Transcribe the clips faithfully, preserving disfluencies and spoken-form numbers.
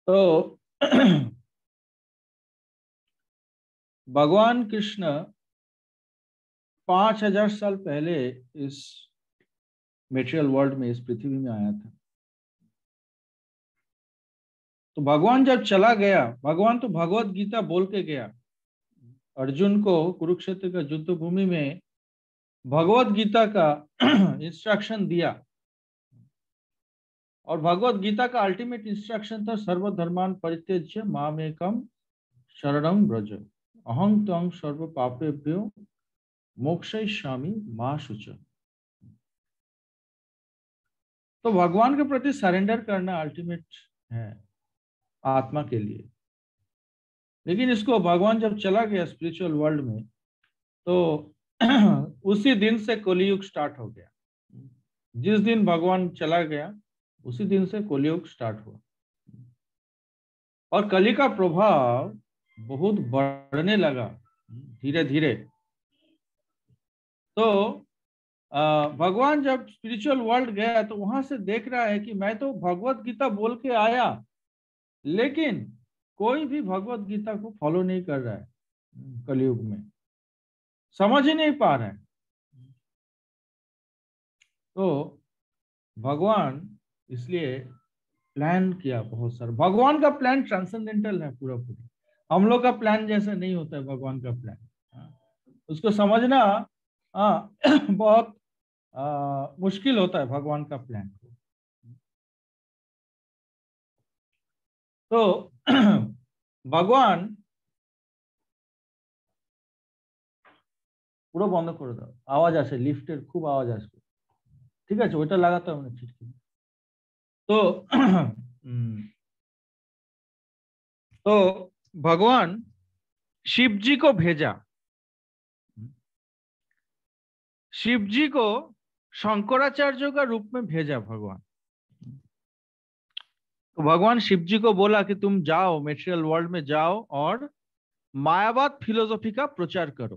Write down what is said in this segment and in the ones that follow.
तो भगवान कृष्ण पांच हजार साल पहले इस मेटेरियल वर्ल्ड में, इस पृथ्वी में आया था। तो भगवान जब चला गया, भगवान तो भगवत गीता बोल के गया। अर्जुन को कुरुक्षेत्र का युद्ध भूमि में भगवत गीता का इंस्ट्रक्शन दिया, और भगवत गीता का अल्टीमेट इंस्ट्रक्शन था सर्वधर्मान परित्यज्य मामेकम शरणं व्रज अहं त्वं सर्व पापेभ्यो मोक्षयिष्यामि मा शुच। तो भगवान के प्रति सरेंडर करना अल्टीमेट है आत्मा के लिए। लेकिन इसको भगवान जब चला गया स्पिरिचुअल वर्ल्ड में, तो उसी दिन से कलियुग स्टार्ट हो गया। जिस दिन भगवान चला गया उसी दिन से कलियुग स्टार्ट हुआ, और कली का प्रभाव बहुत बढ़ने लगा धीरे धीरे। तो भगवान जब स्पिरिचुअल वर्ल्ड गया तो वहां से देख रहा है कि मैं तो भगवत गीता बोल के आया, लेकिन कोई भी भगवत गीता को फॉलो नहीं कर रहा है, कलयुग में समझ ही नहीं पा रहा है। तो भगवान इसलिए प्लान किया बहुत सारा। भगवान का प्लान ट्रांसेंडेंटल है पूरा पूरा, हम लोग का प्लान जैसा नहीं होता है भगवान का प्लान। उसको समझना आ, बहुत आ, मुश्किल होता है भगवान का प्लान को। तो भगवान পুরো বন্ধ করে দাও, আওয়াজ আসে, লিফটের খুব আওয়াজ আসবে। ঠিক আছে, ওইটা লাগাতে হবে না ছিটকি। तो तो भगवान शिव जी को भेजा, शिव जी को शंकराचार्य का रूप में भेजा भगवान। तो भगवान शिव जी को बोला कि तुम जाओ मेटेरियल वर्ल्ड में जाओ और मायावाद फिलोसॉफी का प्रचार करो।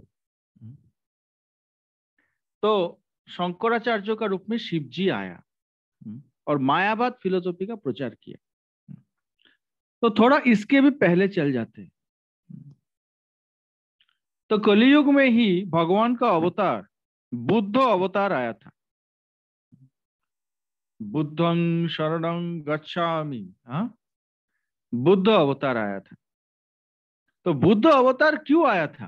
तो शंकराचार्य का रूप में शिव जी आया और मायावाद फिलोसॉफी का प्रचार किया। तो थोड़ा इसके भी पहले चल जाते हैं। तो कलियुग में ही भगवान का अवतार बुद्ध अवतार आया था। बुद्धं शरणं गच्छामि, हाँ, बुद्ध अवतार आया था। तो बुद्ध अवतार क्यों आया था?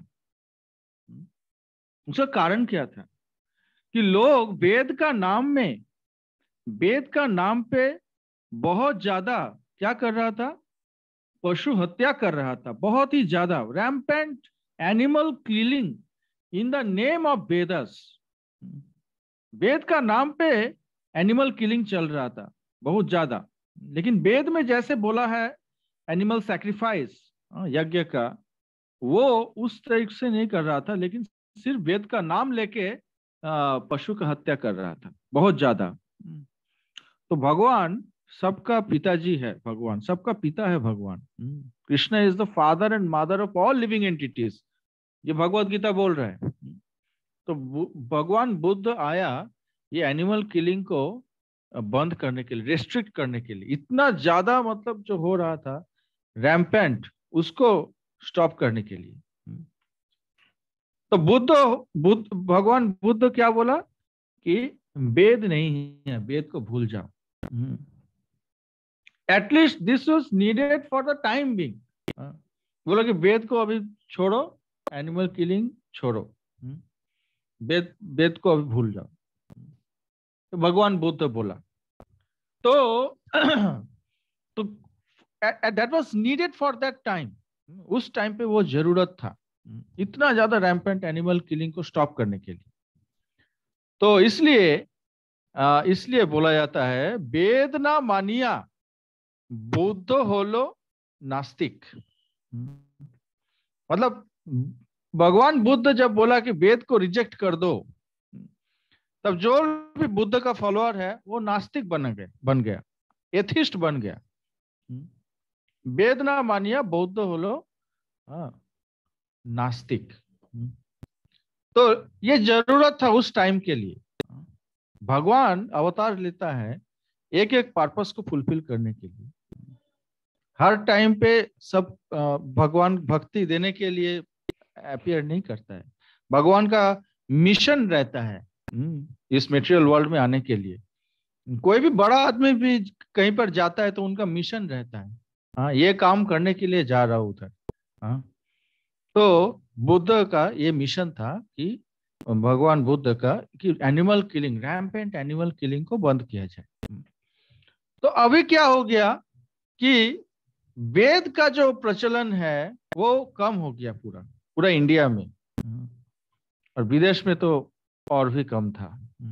उसका कारण क्या था कि लोग वेद का नाम में, वेद का नाम पे बहुत ज्यादा क्या कर रहा था? पशु हत्या कर रहा था, बहुत ही ज्यादा rampant animal killing in the name of Vedas. Veda का नाम पे एनिमल किलिंग चल रहा था बहुत ज्यादा। लेकिन वेद में जैसे बोला है एनिमल सैक्रिफाइस, यज्ञ का, वो उस तरीके से नहीं कर रहा था, लेकिन सिर्फ वेद का नाम लेके पशु का हत्या कर रहा था बहुत ज्यादा। तो भगवान सबका पिताजी है, भगवान सबका पिता है भगवान। Krishna is the father and mother of all living entities, ये भगवत गीता बोल रहा है। तो भगवान बुद्ध आया ये एनिमल किलिंग को बंद करने के लिए, रेस्ट्रिक्ट करने के लिए। इतना ज्यादा मतलब जो हो रहा था रैम्पेंट, उसको स्टॉप करने के लिए। तो बुद्ध बुद्ध भगवान बुद्ध क्या बोला कि वेद नहीं है, वेद को भूल जाओ। At least this was needed for the time being. बोला कि वेद को अभी छोड़ो, एनिमल किलिंग छोड़ो, वेद वेद को अभी भूल जाओ। तो भगवान बुद्ध बोला। तो तो that was needed for that time. उस टाइम पे वो जरूरत था, इतना ज्यादा रैम्पेंट एनिमल किलिंग को स्टॉप करने के लिए। तो इसलिए इसलिए बोला जाता है वेद ना मानिया बुद्ध होलो नास्तिक। मतलब भगवान बुद्ध जब बोला कि वेद को रिजेक्ट कर दो, तब जो भी बुद्ध का फॉलोअर है वो नास्तिक बन गया बन गया एथिस्ट बन गया। वेद ना मानिया बौद्ध होलो नास्तिक। तो ये जरूरत था उस टाइम के लिए। भगवान अवतार लेता है एक एक पर्पस को फुलफिल करने के लिए। हर टाइम पे सब भगवान भक्ति देने के लिए अपीयर नहीं करता है। भगवान का मिशन रहता है इस मेटेरियल वर्ल्ड में आने के लिए। कोई भी बड़ा आदमी भी कहीं पर जाता है तो उनका मिशन रहता है, हाँ ये काम करने के लिए जा रहा हूं उधर। हाँ, तो बुद्ध का ये मिशन था कि भगवान बुद्ध का कि animal killing, rampant animal killing को बंद किया जाए। तो अभी क्या हो गया कि वेद का जो प्रचलन है वो कम हो गया पूरा पूरा इंडिया में, और विदेश में तो और भी कम था।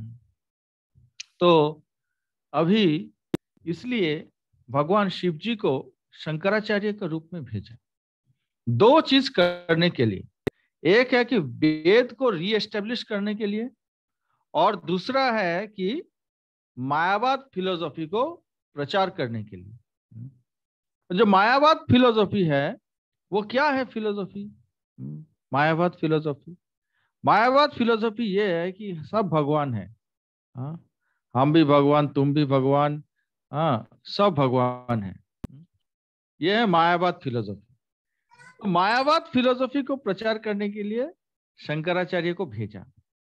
तो अभी इसलिए भगवान शिव जी को शंकराचार्य के रूप में भेजा दो चीज करने के लिए। एक है कि वेद को रीएस्टेब्लिश करने के लिए, और दूसरा है कि मायावाद फिलोसॉफी को प्रचार करने के लिए। जो मायावाद फिलोसॉफी है वो क्या है? Philosophy, Mayavada philosophy Mayavada philosophy ये है कि सब भगवान है। हाँ, हम भी भगवान, तुम भी भगवान, हाँ सब भगवान है। ये है मायावाद फिलोसॉफी। तो मायावाद फिलोसॉफी को प्रचार करने के लिए शंकराचार्य को भेजा।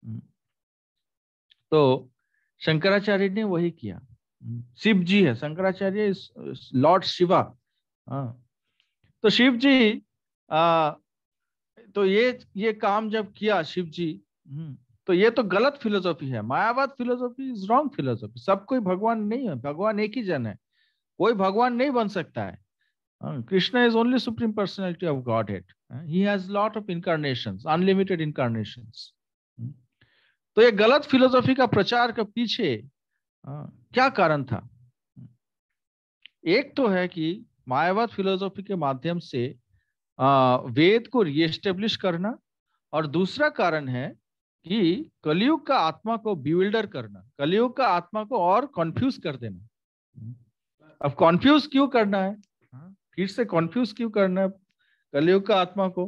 तो शंकराचार्य ने वही किया। शिव जी है शंकराचार्य, लॉर्ड शिवा। हाँ, तो शिव जी आ, तो ये ये काम जब किया शिव जी, तो ये तो गलत फिलोसॉफी है। Mayavada philosophy is wrong philosophy. सब कोई भगवान नहीं है, भगवान एक ही जन है, कोई भगवान नहीं बन सकता है। Krishna is only supreme personality of godhead, he has lot of incarnations, unlimited incarnations. तो ये गलत फिलोसॉफी का प्रचार के पीछे आ, क्या कारण था? एक तो है कि मायावाद फिलोसॉफी के माध्यम से आ, वेद को रीएस्टेब्लिश करना, और दूसरा कारण है कि कलयुग का आत्मा को बिविल्डर करना, कलयुग का आत्मा को और कंफ्यूज कर देना। अब कंफ्यूज क्यों करना है? फिर से कंफ्यूज क्यों करना है कलयुग का आत्मा को?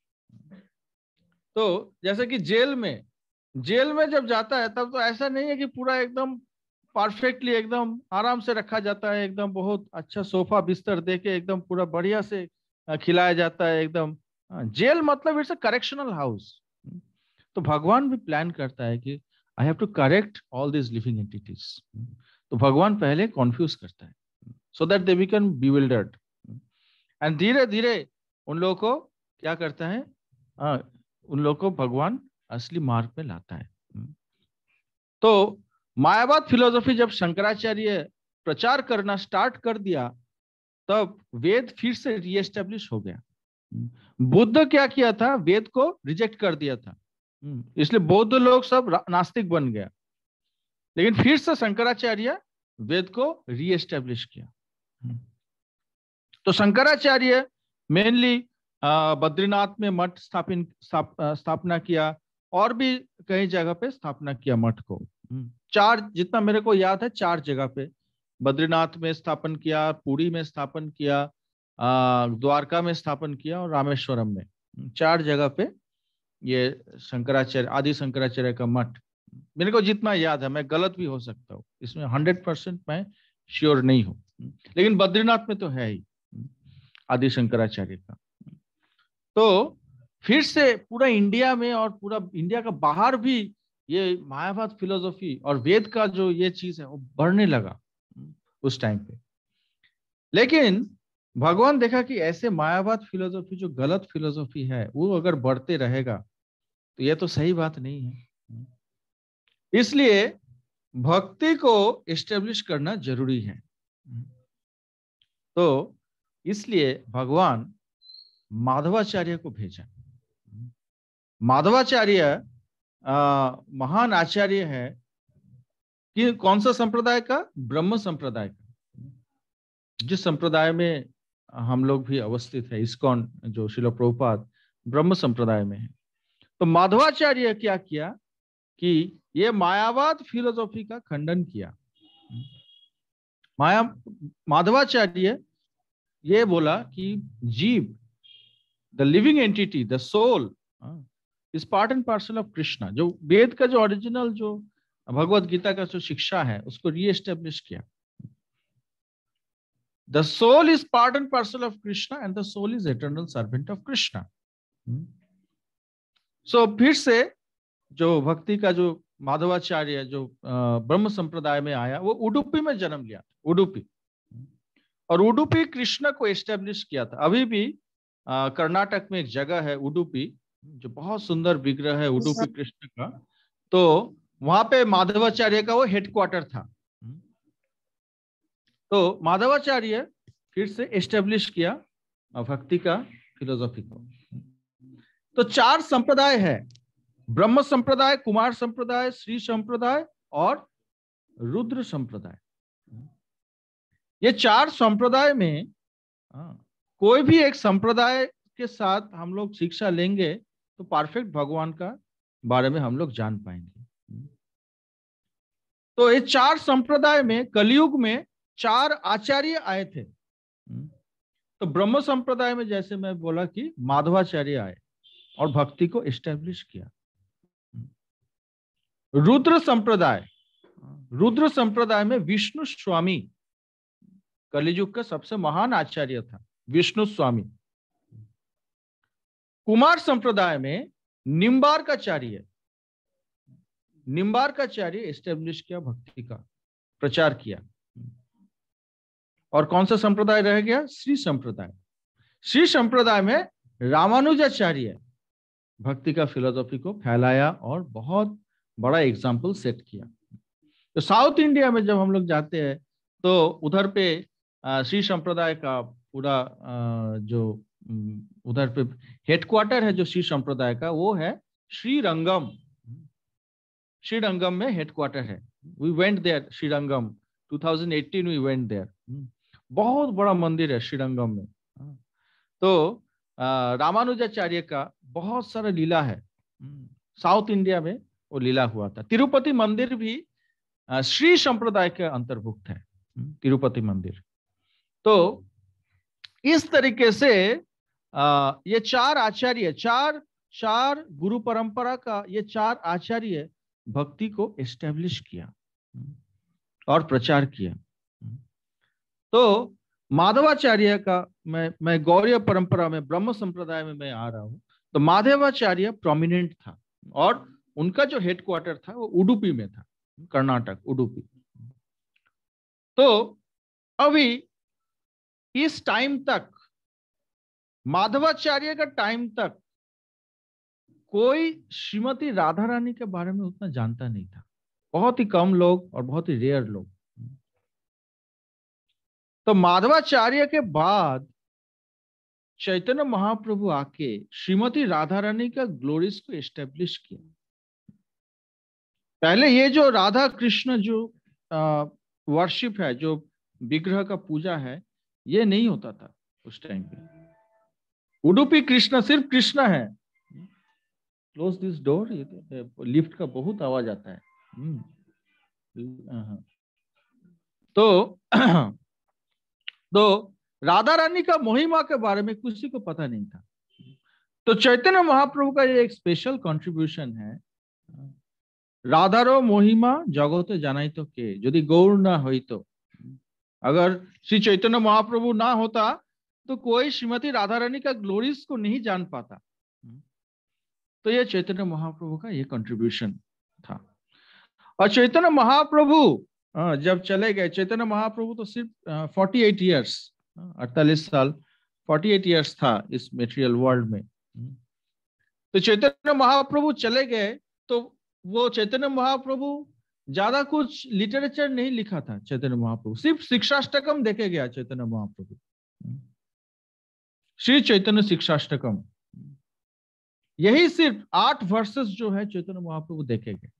तो जैसे कि जेल में जेल में जब जाता है तब तो ऐसा नहीं है कि पूरा एकदम परफेक्टली एकदम आराम से रखा जाता है, एकदम बहुत अच्छा सोफा बिस्तर देके एकदम पूरा बढ़िया से खिलाया जाता है एकदम। जेल मतलब इट्स अ करेक्शनल हाउस। तो भगवान भी प्लान करता है कि I have to correct all this living entities. तो भगवान पहले कॉन्फ्यूज करता है so that they become bewildered, and धीरे धीरे उन लोगों को क्या करता है, आ, उन लोगों को भगवान असली मार्ग पे लाता है। तो मायावाद फिलोसॉफी जब शंकराचार्य प्रचार करना स्टार्ट कर दिया तब वेद फिर से रीएस्टेब्लिश हो गया। बुद्ध क्या किया था? वेद को रिजेक्ट कर दिया था, इसलिए बौद्ध लोग सब नास्तिक बन गया। लेकिन फिर से शंकराचार्य वेद को रीएस्टेब्लिश किया। तो शंकराचार्य मेनली बद्रीनाथ में मठ स्थापित स्थापना किया, और भी कई जगह पे स्थापना किया मठ को। चार, जितना मेरे को याद है, चार जगह पे बद्रीनाथ में स्थापन किया, पुरी में स्थापन किया, द्वारका में स्थापन किया, और रामेश्वरम में। चार जगह पे ये शंकराचार्य, आदि शंकराचार्य का मठ, मेरे को जितना याद है, मैं गलत भी हो सकता हूँ इसमें, हंड्रेड परसेंट मैं श्योर नहीं हूँ, लेकिन बद्रीनाथ में तो है ही आदि शंकराचार्य का। तो फिर से पूरा इंडिया में और पूरा इंडिया का बाहर भी ये मायावाद फिलोसॉफी और वेद का जो ये चीज है वो बढ़ने लगा उस टाइम पे। लेकिन भगवान देखा कि ऐसे मायावाद फिलोसॉफी जो गलत फिलोसॉफी है वो अगर बढ़ते रहेगा तो ये तो सही बात नहीं है। इसलिए भक्ति को एस्टेब्लिश करना जरूरी है। तो इसलिए भगवान माधवाचार्य को भेजा। माधवाचार्य महान आचार्य है कि कौन सा संप्रदाय का? ब्रह्म संप्रदाय का, जिस संप्रदाय में हम लोग भी अवस्थित है, इस्कॉन जो श्रील प्रभुपाद ब्रह्म संप्रदाय में है। तो माधवाचार्य क्या किया कि ये मायावाद फिलोसॉफी का खंडन किया। माया माधवाचार्य ये बोला कि जीव, the living entity, the soul is part and parcel of Krishna. जो वेद का जो ओरिजिनल जो भगवत गीता का जो शिक्षा है उसको रीएस्टेब्लिश किया। The soul is part and parcel of Krishna and the soul is eternal servant of Krishna. So फिर से जो भक्ति का जो माधवाचार्य जो ब्रह्म संप्रदाय में आया, वो उडुपी में जन्म लिया, उडुपी, और उडुपी कृष्ण को एस्टेब्लिश किया था। अभी भी कर्नाटक में एक जगह है उडुपी, जो बहुत सुंदर विग्रह है उडुपी कृष्ण का, तो वहां पे माधवाचार्य का वो हेडक्वार्टर था। तो माधवाचार्य फिर से एस्टेब्लिश किया भक्ति का फिलोसॉफी को। तो चार संप्रदाय है, ब्रह्म संप्रदाय, कुमार संप्रदाय, श्री संप्रदाय और रुद्र संप्रदाय। ये चार संप्रदाय में कोई भी एक संप्रदाय के साथ हम लोग शिक्षा लेंगे तो परफेक्ट भगवान का बारे में हम लोग जान पाएंगे। तो ये चार संप्रदाय में कलयुग में चार आचार्य आए थे। तो ब्रह्म संप्रदाय में जैसे मैं बोला कि माधवाचार्य आए और भक्ति को एस्टेब्लिश किया। रुद्र संप्रदाय, रुद्र संप्रदाय में विष्णु स्वामी कलियुग का सबसे महान आचार्य था, विष्णु स्वामी। कुमार संप्रदाय में निम्बार्काचार्य, निम्बार्काचार्य एस्टेब्लिश किया, भक्ति का प्रचार किया। और कौन सा संप्रदाय रह गया? श्री संप्रदाय। श्री संप्रदाय में रामानुजाचार्य भक्ति का फिलोसॉफी को फैलाया और बहुत बड़ा एग्जाम्पल सेट किया। तो साउथ इंडिया में जब हम लोग जाते हैं तो उधर पे श्री संप्रदाय का पूरा जो उधर पे हेडक्वार्टर है जो श्री संप्रदाय का, वो है श्रीरंगम। श्रीरंगम में हेडक्वार्टर है। We went there, Srirangam twenty eighteen we went there. बहुत बड़ा मंदिर है श्रीरंगम में। तो रामानुजाचार्य का बहुत सारा लीला है, साउथ इंडिया में वो लीला हुआ था। तिरुपति मंदिर भी श्री संप्रदाय के अंतर्भुक्त है, तिरुपति मंदिर। तो इस तरीके से ये चार आचार्य, चार चार गुरु परंपरा का ये चार आचार्य भक्ति को एस्टेब्लिश किया और प्रचार किया। तो माधवाचार्य का, मैं मैं गौड़ीय परंपरा में ब्रह्म संप्रदाय में मैं आ रहा हूं, तो माधवाचार्य प्रोमिनेंट था और उनका जो हेडक्वार्टर था वो उडुपी में था, कर्नाटक, उडुपी। तो अभी इस टाइम तक, माधवाचार्य का टाइम तक, कोई श्रीमती राधा रानी के बारे में उतना जानता नहीं था। बहुत ही कम लोग और बहुत ही रेयर लोग। तो माधवाचार्य के बाद चैतन्य महाप्रभु आके श्रीमती राधा रानी का ग्लोरीज को एस्टेब्लिश किया। पहले ये जो राधा कृष्ण जो वर्शिप है, जो विग्रह का पूजा है, ये नहीं होता था उस टाइम पे। उडुपी कृष्ण सिर्फ कृष्ण है। क्लोज दिस डोर, लिफ्ट का बहुत आवाज आता है। तो तो राधा रानी का महिमा के बारे में किसी को पता नहीं था। तो चैतन्य महाप्रभु का ये एक स्पेशल कंट्रीब्यूशन है। राधारो महिमा जगते जानाई तो के, यदि गौर ना होई तो। अगर श्री चैतन्य महाप्रभु ना होता तो कोई श्रीमती राधा रानी का ग्लोरीज को नहीं जान पाता। तो ये चैतन्य महाप्रभु का ये कंट्रीब्यूशन था। और चैतन्य महाप्रभु जब चले गए, चैतन्य महाप्रभु तो सिर्फ अड़तालीस इयर्स, अड़तालीस साल, अड़तालीस इयर्स था इस मेटेरियल वर्ल्ड में। तो चैतन्य महाप्रभु चले गए तो वो चैतन्य महाप्रभु ज्यादा कुछ लिटरेचर नहीं लिखा था। चैतन्य महाप्रभु सिर्फ शिक्षाष्टकम देखे गया। चैतन्य महाप्रभु, श्री चैतन्य शिक्षाष्टकम, यही सिर्फ आठ वर्सेस जो है चैतन्य महाप्रभु देखे गए।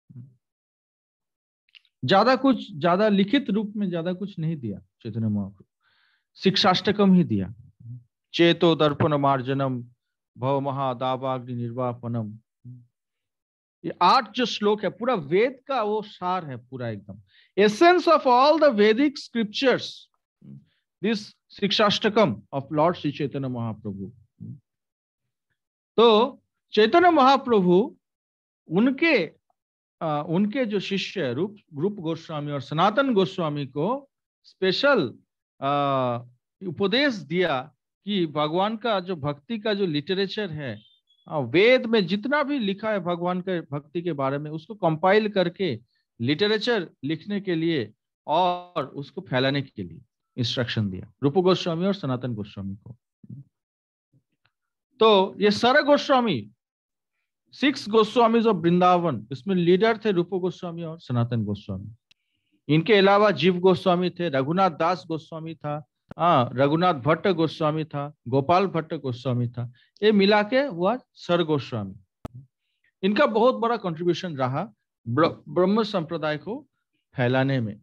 ज्यादा कुछ, ज्यादा लिखित रूप में ज्यादा कुछ नहीं दिया चैतन्य महाप्रभु, शिक्षाष्टकम ही दिया। चेतो दर्पण मार्जनम भव महादावाग्नि निर्वापनम, ये आठ जो श्लोक है पूरा वेद का वो सार है, पूरा एकदम essence of all the Vedic scriptures, this Shikshashtakam of Lord Shri Chaitanya Mahaprabhu. तो चैतन्य महाप्रभु उनके आ, उनके जो शिष्य रूप रूप गोस्वामी और सनातन गोस्वामी को स्पेशल उपदेश दिया कि भगवान का जो भक्ति का जो लिटरेचर है, वेद में जितना भी लिखा है भगवान के भक्ति के बारे में, उसको कंपाइल करके लिटरेचर लिखने के लिए और उसको फैलाने के लिए इंस्ट्रक्शन दिया रूप गोस्वामी और सनातन गोस्वामी को। तो ये सारे गोस्वामी, सिक्स गोस्वामीज ऑफ वृंदावन, इसमें लीडर थे रूप गोस्वामी और सनातन गोस्वामी। इनके अलावा जीव गोस्वामी थे, रघुनाथ दास गोस्वामी था, हाँ रघुनाथ भट्ट गोस्वामी था, गोपाल भट्ट गोस्वामी था, ये मिला के हुआ सर गोस्वामी। इनका बहुत बड़ा कंट्रीब्यूशन रहा ब्रह्म संप्रदाय को फैलाने में।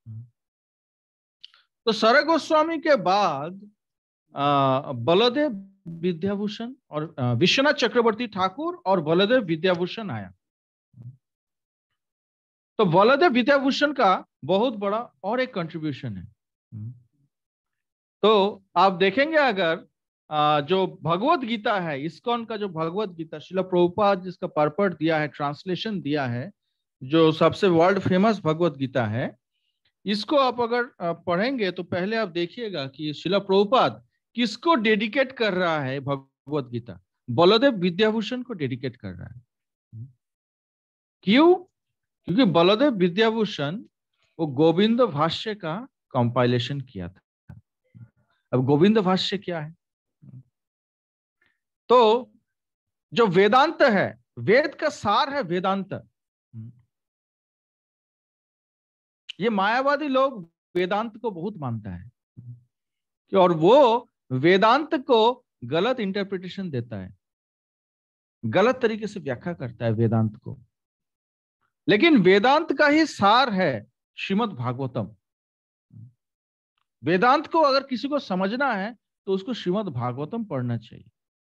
तो सर गोस्वामी के बाद बलदेव विद्याभूषण और विश्वनाथ चक्रवर्ती ठाकुर और बलदेव विद्याभूषण आया। तो बलदेव विद्याभूषण का बहुत बड़ा और एक कंट्रीब्यूशन है। तो आप देखेंगे अगर जो भगवत गीता है, इस्कॉन का जो भगवत गीता श्रील प्रभुपाद जिसका परपट दिया है, ट्रांसलेशन दिया है, जो सबसे वर्ल्ड फेमस भगवत गीता है, इसको आप अगर पढ़ेंगे तो पहले आप देखिएगा कि श्रील प्रभुपाद किसको डेडिकेट कर रहा है। भगवत गीता बलदेव विद्याभूषण को डेडिकेट कर रहा है। क्यों? क्योंकि बलदेव विद्याभूषण वो गोविंद भाष्य का कंपाइलेशन किया था। अब गोविंद भाष्य क्या है? तो जो वेदांत है, वेद का सार है वेदांत। ये मायावादी लोग वेदांत को बहुत मानता है और वो वेदांत को गलत इंटरप्रिटेशन देता है, गलत तरीके से व्याख्या करता है वेदांत को। लेकिन वेदांत का ही सार है श्रीमद् भागवतम। वेदांत को अगर किसी को समझना है तो उसको श्रीमद् भागवतम पढ़ना चाहिए।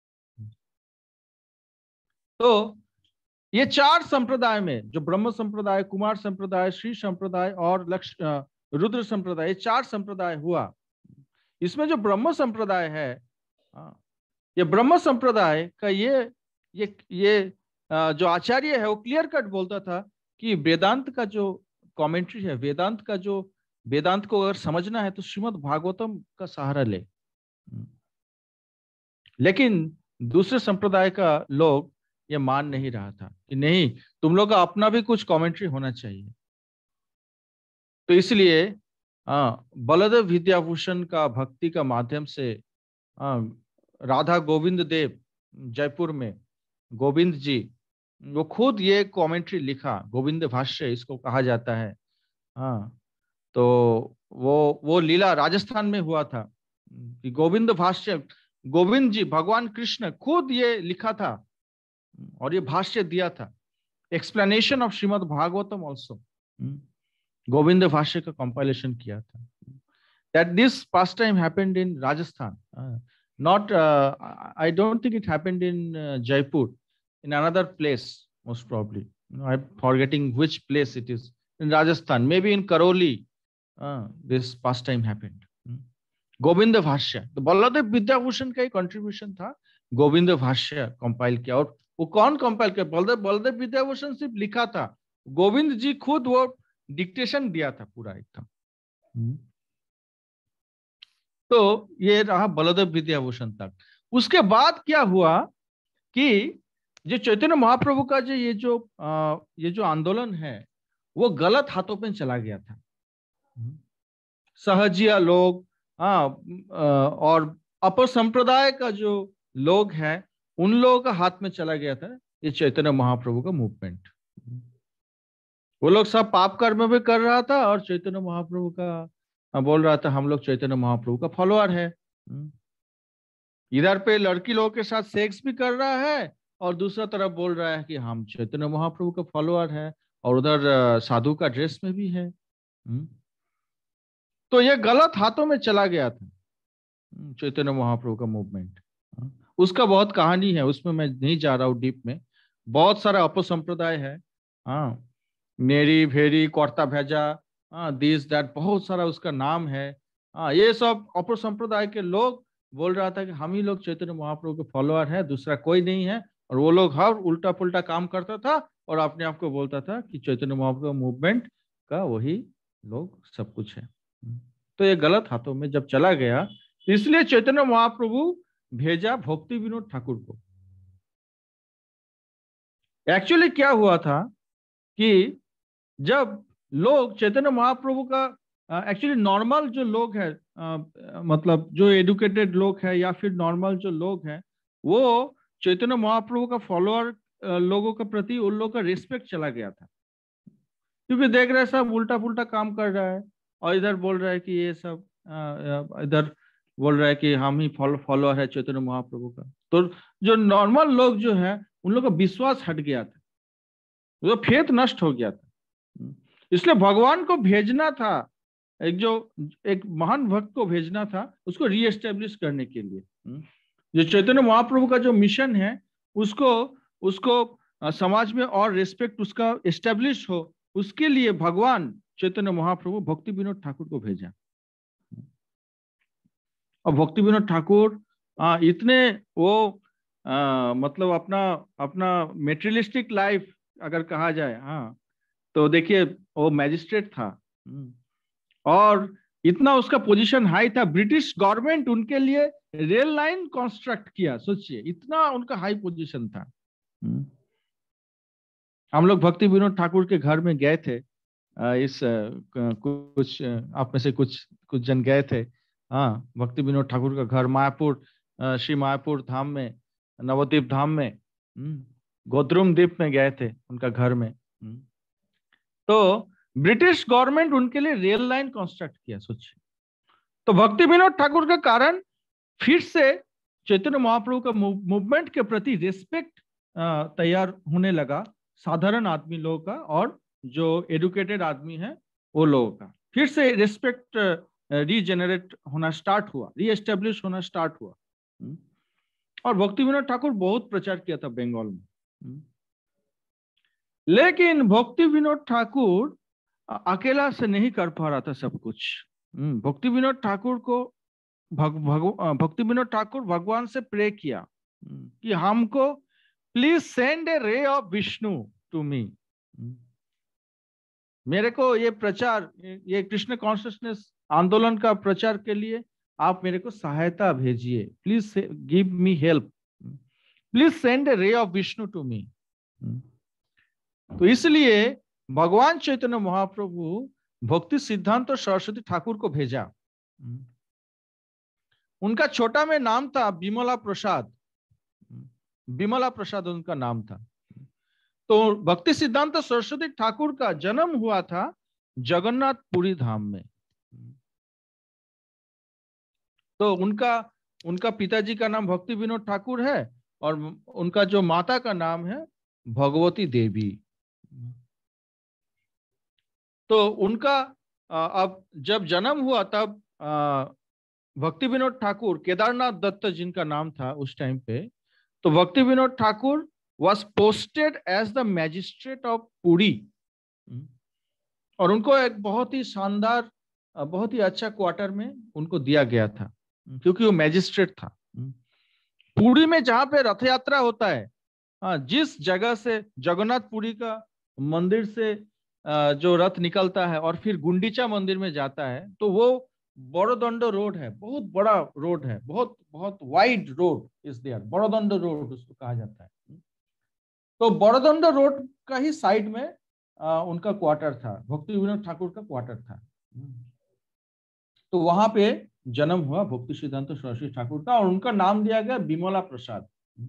तो ये चार संप्रदाय में, जो ब्रह्म संप्रदाय, कुमार संप्रदाय, श्री संप्रदाय और लक्ष्य रुद्र संप्रदाय, ये चार संप्रदाय हुआ। इसमें जो ब्रह्म संप्रदाय है, ये ब्रह्म संप्रदाय का ये ये ये जो आचार्य है वो क्लियर कट बोलता था कि वेदांत का जो कमेंट्री है, वेदांत का जो वेदांत को अगर समझना है तो श्रीमद् भागवतम का सहारा ले। लेकिन दूसरे संप्रदाय का लोग ये मान नहीं रहा था कि नहीं, तुम लोग का अपना भी कुछ कमेंट्री होना चाहिए। तो इसलिए बलदेव विद्याभूषण का भक्ति का माध्यम से आ, राधा गोविंद देव जयपुर में, गोविंद जी वो खुद ये कमेंट्री लिखा, गोविंद भाष्य इसको कहा जाता है। हाँ, तो वो वो लीला राजस्थान में हुआ था कि गोविंद भाष्य, गोविंद जी भगवान कृष्ण खुद ये लिखा था और ये भाष्य दिया था, explanation of Shrimad Bhagavatam also. Govinda Bhashya का कंपाइलेशन किया था। That this past time happened in Rajasthan, not I don't think it happened in Jaipur, in another place most probably, you know, I'm forgetting which place it is in Rajasthan, maybe in Karoli uh, this past time happened. hmm? Govinda Bhashya, तो बलदेव विद्याभूषण का ही contribution था, गोविंद भाष्य compile किया। और वो कौन compile किया? बलदेव बलदेव विद्याभूषण सिर्फ लिखा था, गोविंद जी खुद वो डिक्टेशन दिया था पूरा एकदम। hmm? तो ये रहा बलदेव विद्याभूषण तक। उसके बाद क्या हुआ कि जो चैतन्य महाप्रभु का जो ये जो आ, ये जो आंदोलन है वो गलत हाथों पे चला गया था। सहजिया लोग आ, आ, और अपर संप्रदाय का जो लोग हैं उन लोगों का हाथ में चला गया था ये चैतन्य महाप्रभु का मूवमेंट। वो लोग सब पाप कर्म भी कर रहा था और चैतन्य महाप्रभु का बोल रहा था हम लोग चैतन्य महाप्रभु का फॉलोअर है। इधर पे लड़की लोगों के साथ सेक्स भी कर रहा है और दूसरा तरफ बोल रहा है कि हम चैतन्य महाप्रभु का फॉलोअर है, और उधर साधु का ड्रेस में भी है। तो ये गलत हाथों में चला गया था चैतन्य महाप्रभु का मूवमेंट। उसका बहुत कहानी है, उसमें मैं नहीं जा रहा हूँ डीप में। बहुत सारा अपसंप्रदाय है, हाँ, मेरी भेरी कर्ता भेजा, हाँ, दिस दैट, बहुत सारा उसका नाम है। हाँ, ये सब अपसंप्रदाय के लोग बोल रहा था कि हम ही लोग चैतन्य महाप्रभु के फॉलोअर है, दूसरा कोई नहीं है। और वो लोग हर उल्टा पुल्टा काम करता था और अपने आप को बोलता था कि चैतन्य महाप्रभु मूवमेंट का वही लोग सब कुछ है। तो ये गलत हाथों में जब चला गया, इसलिए चैतन्य महाप्रभु भेजा भक्ति विनोद ठाकुर को। एक्चुअली क्या हुआ था कि जब लोग चैतन्य महाप्रभु का, एक्चुअली नॉर्मल जो लोग हैं, मतलब जो एडुकेटेड लोग हैं या फिर नॉर्मल जो लोग हैं, वो चैतन्य महाप्रभु का फॉलोअर लोगों के प्रति उन लोगों का रिस्पेक्ट चला गया था, क्योंकि देख रहे हैं सब उल्टा पुल्टा काम कर रहा है, और इधर बोल रहा है कि ये सब, इधर बोल रहा है कि हम ही फॉलो फॉलोअर है चैतन्य महाप्रभु का। तो जो नॉर्मल लोग जो है उन लोगों का विश्वास हट गया था, वो फेथ नष्ट हो गया था। इसलिए भगवान को भेजना था, एक जो एक महान भक्त को भेजना था उसको रीएस्टेब्लिश करने के लिए। जो चैतन्य महाप्रभु का जो मिशन है उसको उसको समाज में और रिस्पेक्ट उसका एस्टेब्लिश हो, उसके लिए भगवान चैतन्य महाप्रभु भक्ति विनोद ठाकुर को भेजा। और भक्ति विनोद ठाकुर इतने वो आ, मतलब अपना अपना मेटेरियलिस्टिक लाइफ अगर कहा जाए, हाँ, तो देखिए वो मैजिस्ट्रेट था, और इतना उसका पोजीशन हाई था, ब्रिटिश गवर्नमेंट उनके लिए रेल लाइन कंस्ट्रक्ट किया, सोचिए इतना उनका हाई पोजीशन था। हम लोग भक्ति विनोद ठाकुर के घर में गए थे, इस कुछ आप में से कुछ कुछ जन गए थे। हाँ, भक्ति विनोद ठाकुर का घर मायापुर, श्री मायापुर धाम में, नवद्वीप धाम में, गोद्रुम द्वीप में गए थे उनका घर में। तो ब्रिटिश गवर्नमेंट उनके लिए रेल लाइन कंस्ट्रक्ट किया, सोचिए। तो भक्ति विनोद ठाकुर के कारण फिर से चैतन्य महाप्रभु का मूवमेंट के प्रति रिस्पेक्ट तैयार होने लगा, साधारण आदमी लोगों का और जो एडुकेटेड आदमी है वो लोगों का। फिर से रिस्पेक्ट रीजेनरेट होना स्टार्ट हुआ, रीएस्टेब्लिश होना स्टार्ट हुआ। और भक्ति विनोद ठाकुर बहुत प्रचार किया था बंगाल में। लेकिन भक्ति विनोद ठाकुर अकेला से नहीं कर पा रहा था सब कुछ। भक्ति विनोद ठाकुर को भग, भग, भक्ति विनोद ठाकुर भगवान से प्रे किया कि हमको please send a ray of Vishnu to me. मेरे को ये प्रचार, ये कृष्ण कॉन्शियसनेस आंदोलन का प्रचार के लिए आप मेरे को सहायता भेजिए, please give me help, please send a ray of Vishnu to me. तो इसलिए भगवान चैतन्य महाप्रभु भक्ति सिद्धांत और सरस्वती ठाकुर को भेजा। उनका छोटा में नाम था बिमला प्रसाद, बिमला प्रसाद उनका नाम था। तो भक्ति सिद्धांत सरस्वती ठाकुर का जन्म हुआ था जगन्नाथपुरी धाम में। तो उनका उनका पिताजी का नाम भक्ति विनोद ठाकुर है और उनका जो माता का नाम है भगवती देवी। तो उनका अब जब जन्म हुआ तब भक्ति विनोद ठाकुर, केदारनाथ दत्त जिनका नाम था उस टाइम पे, तो भक्ति Vinod Thakur was posted as the magistrate of Puri. और उनको एक बहुत ही शानदार, बहुत ही अच्छा क्वार्टर में उनको दिया गया था, क्योंकि वो मैजिस्ट्रेट था। पुरी में जहां पे रथ यात्रा होता है, जिस जगह से जगन्नाथपुरी का मंदिर से जो रथ निकलता है और फिर गुंडीचा मंदिर में जाता है, तो वो बड़ोदंड रोड है, बहुत बड़ा रोड है, बहुत बहुत wide road is there, Badadanda road उसको कहा जाता है। तो बड़ोदंड रोड का ही साइड में आ, उनका क्वार्टर था, भक्ति विनोद ठाकुर का क्वार्टर था। तो वहां पे जन्म हुआ भक्ति सिद्धांत सरस्वती ठाकुर का, और उनका नाम दिया गया बिमला प्रसाद।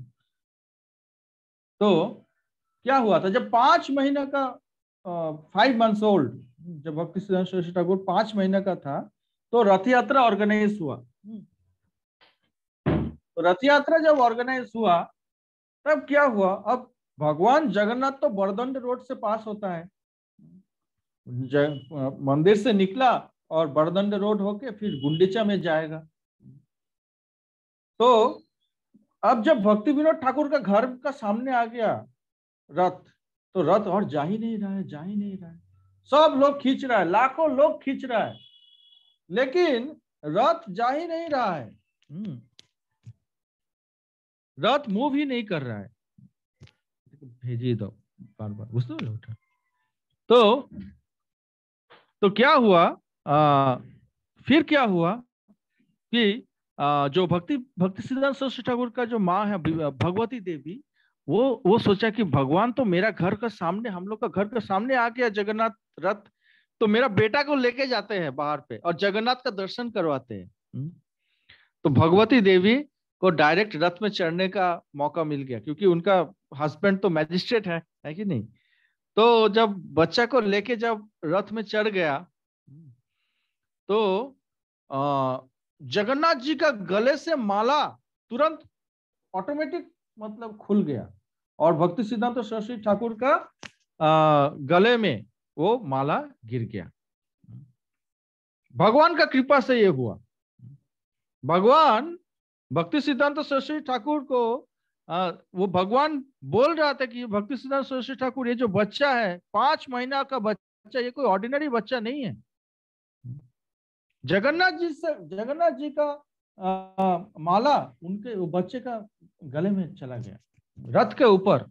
तो क्या हुआ था, जब पांच महीना का, फाइव मंथ्स ओल्ड, जब भक्ति सिद्धांत सरस्वती ठाकुर पांच महीने का था, तो रथ यात्रा ऑर्गेनाइज हुआ। तो रथ यात्रा जब ऑर्गेनाइज हुआ तब क्या हुआ, अब भगवान जगन्नाथ तो बड़दंड रोड से पास होता है, मंदिर से निकला और बड़दंड रोड होके फिर गुंडीचा में जाएगा। तो अब जब भक्ति विनोद ठाकुर का घर का सामने आ गया रथ, तो रथ और जा ही नहीं रहा है, जा ही नहीं रहा है, सब लोग खींच रहा है, लाखों लोग खींच रहा है, लेकिन रथ जा ही नहीं रहा है, रथ मूव ही नहीं कर रहा है। भेजिए दो बार बार, बुझते हो। तो तो क्या हुआ, आ, फिर क्या हुआ कि जो भक्ति भक्ति सिद्धांत सरस्वती ठाकुर का जो माँ है भगवती देवी, वो वो सोचा कि भगवान तो मेरा घर का सामने, हम लोग का घर के सामने आ गया जगन्नाथ रथ, तो मेरा बेटा को लेके जाते हैं बाहर पे और जगन्नाथ का दर्शन करवाते हैं। तो भगवती देवी को डायरेक्ट रथ में चढ़ने का मौका मिल गया, क्योंकि उनका हस्बैंड तो मैजिस्ट्रेट है है कि नहीं। तो जब बच्चा को लेके जब रथ में चढ़ गया, तो जगन्नाथ जी का गले से माला तुरंत ऑटोमेटिक मतलब खुल गया और भक्ति सिद्धांत सरस्वती ठाकुर का आ, गले में वो माला गिर गया। भगवान का कृपा से ये हुआ। भगवान भक्ति सिद्धांत सरस्वती ठाकुर को आ, वो भगवान बोल रहा था कि भक्ति सिद्धांत सरस्वती ठाकुर, ये जो बच्चा है पांच महीना का बच्चा, ये कोई ऑर्डिनरी बच्चा नहीं है। जगन्नाथ जी से जगन्नाथ जी का आ, माला उनके वो बच्चे का गले में चला गया रथ के ऊपर।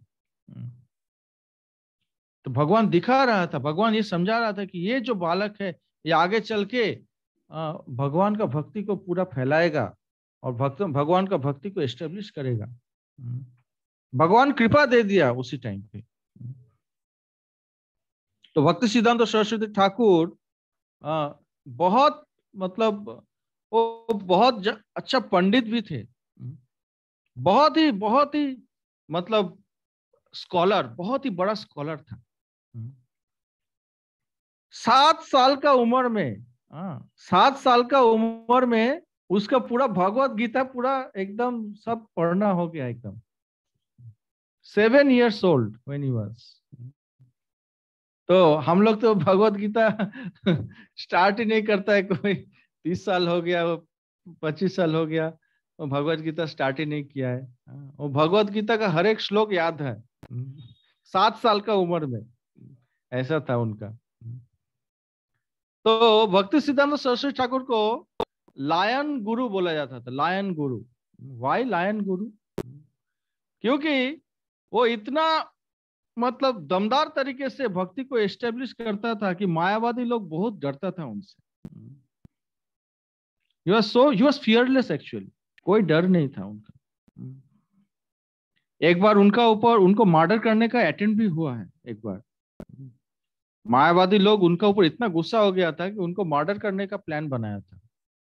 तो भगवान दिखा रहा था, भगवान ये समझा रहा था कि ये जो बालक है ये आगे चल के आ, भगवान का भक्ति को पूरा फैलाएगा और भक्त भगवान का भक्ति को एस्टेब्लिश करेगा। भगवान कृपा दे दिया उसी टाइम पे। तो भक्ति सिद्धांत सरस्वती ठाकुर बहुत मतलब वो बहुत अच्छा पंडित भी थे, बहुत ही बहुत ही मतलब स्कॉलर, बहुत ही बड़ा स्कॉलर था। सात साल का उम्र में हाँ सात साल का उम्र में उसका पूरा भगवत गीता पूरा एकदम सब पढ़ना हो गया एकदम। Seven years old when he was. तो हम लोग तो भगवत गीता स्टार्ट ही नहीं करता है, कोई तीस साल हो गया, पच्चीस साल हो गया, वो भगवत गीता स्टार्ट ही नहीं किया है। वो भगवत गीता का हर एक श्लोक याद है सात साल का उम्र में, ऐसा था उनका। तो भक्ति सिद्धांत सरस्वती ठाकुर को लायन गुरु बोला जाता था। लायन गुरु, वाई लायन गुरु? क्योंकि वो इतना मतलब दमदार तरीके से भक्ति को एस्टेब्लिश करता था कि मायावादी लोग बहुत डरता था उनसे। He was so he was fearless actually, कोई डर नहीं था उनका। एक बार उनका ऊपर उनको मर्डर करने का अटेम्प्ट भी हुआ है। एक बार मायावादी लोग उनका ऊपर इतना गुस्सा हो गया था कि उनको मर्डर करने का प्लान बनाया था,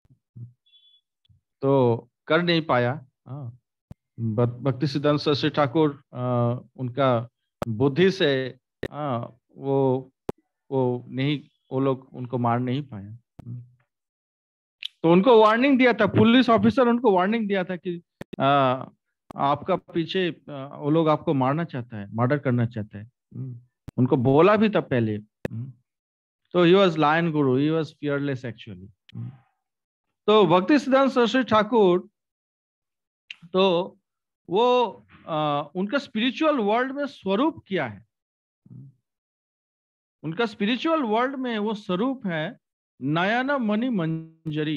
तो कर नहीं पाया। हाँ, भक्ति सिद्धांत सरस्वती ठाकुर उनका बुद्धि से आ, वो वो नहीं वो लोग उनको मार नहीं पाया। तो उनको वार्निंग दिया था, पुलिस ऑफिसर उनको वार्निंग दिया था कि आ, आपका पीछे आ, वो लोग आपको मारना चाहता है, मर्डर करना चाहता है। उनको बोला भी था पहले। तो he was lion Guru, he was fearless actually. तो भक्ति सिद्धांत सरस्वती ठाकुर तो वो आ, उनका स्पिरिचुअल वर्ल्ड में स्वरूप क्या है? उनका स्पिरिचुअल वर्ल्ड में वो स्वरूप है नयन मणि मंजरी।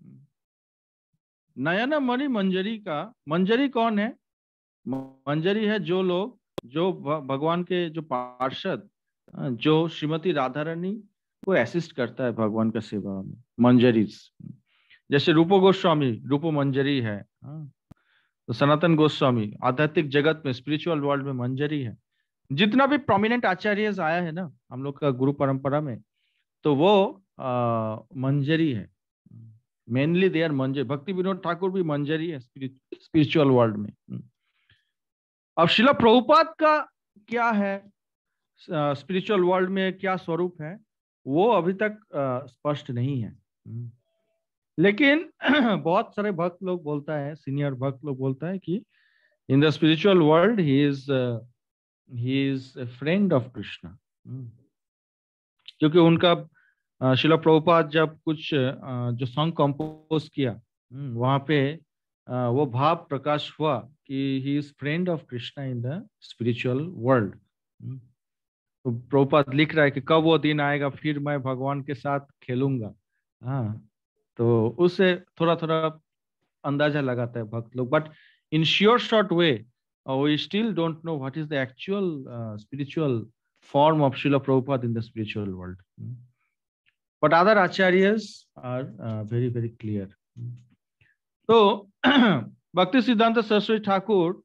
नयन मणि मंजरी का मंजरी कौन है? मंजरी है जो लोग, जो भगवान के जो पार्षद, जो श्रीमती राधा रानी को असिस्ट करता है भगवान का सेवा में, मंजरी। जैसे रूपो गोस्वामी रूपो मंजरी है, तो सनातन गोस्वामी आध्यात्मिक जगत में स्पिरिचुअल वर्ल्ड में मंजरी है। जितना भी प्रोमिनेंट आचार्य आया है ना हम लोग का गुरु परंपरा में, तो वो आ, मंजरी है। मेनली देयर मंजरी। भक्ति विनोद ठाकुर भी मंजरी है स्पिरिचुअल वर्ल्ड में। अब शिला प्रभुपाद का क्या है स्पिरिचुअल वर्ल्ड में, क्या स्वरूप है, वो अभी तक स्पष्ट नहीं है। लेकिन बहुत सारे भक्त लोग बोलता है, सीनियर भक्त लोग बोलता है कि in the spiritual world he is he is a friend of Krishna. क्योंकि उनका शिला प्रभुपाद जब कुछ जो सॉन्ग कंपोज किया वहां पे वो भाव प्रकाश हुआ कि he is friend of Krishna in the spiritual world. तो प्रभुपाद लिख रहा है कि कब वो दिन आएगा फिर मैं भगवान के साथ खेलूंगा। हाँ, तो उससे थोड़ा थोड़ा अंदाजा लगाता है भक्त लोग। But in sure short way we still don't know what is the actual spiritual form of Srila Prabhupada in the spiritual world. but other acharyas are uh, very very clear. तो भक्ति सिद्धांत सरस्वती ठाकुर,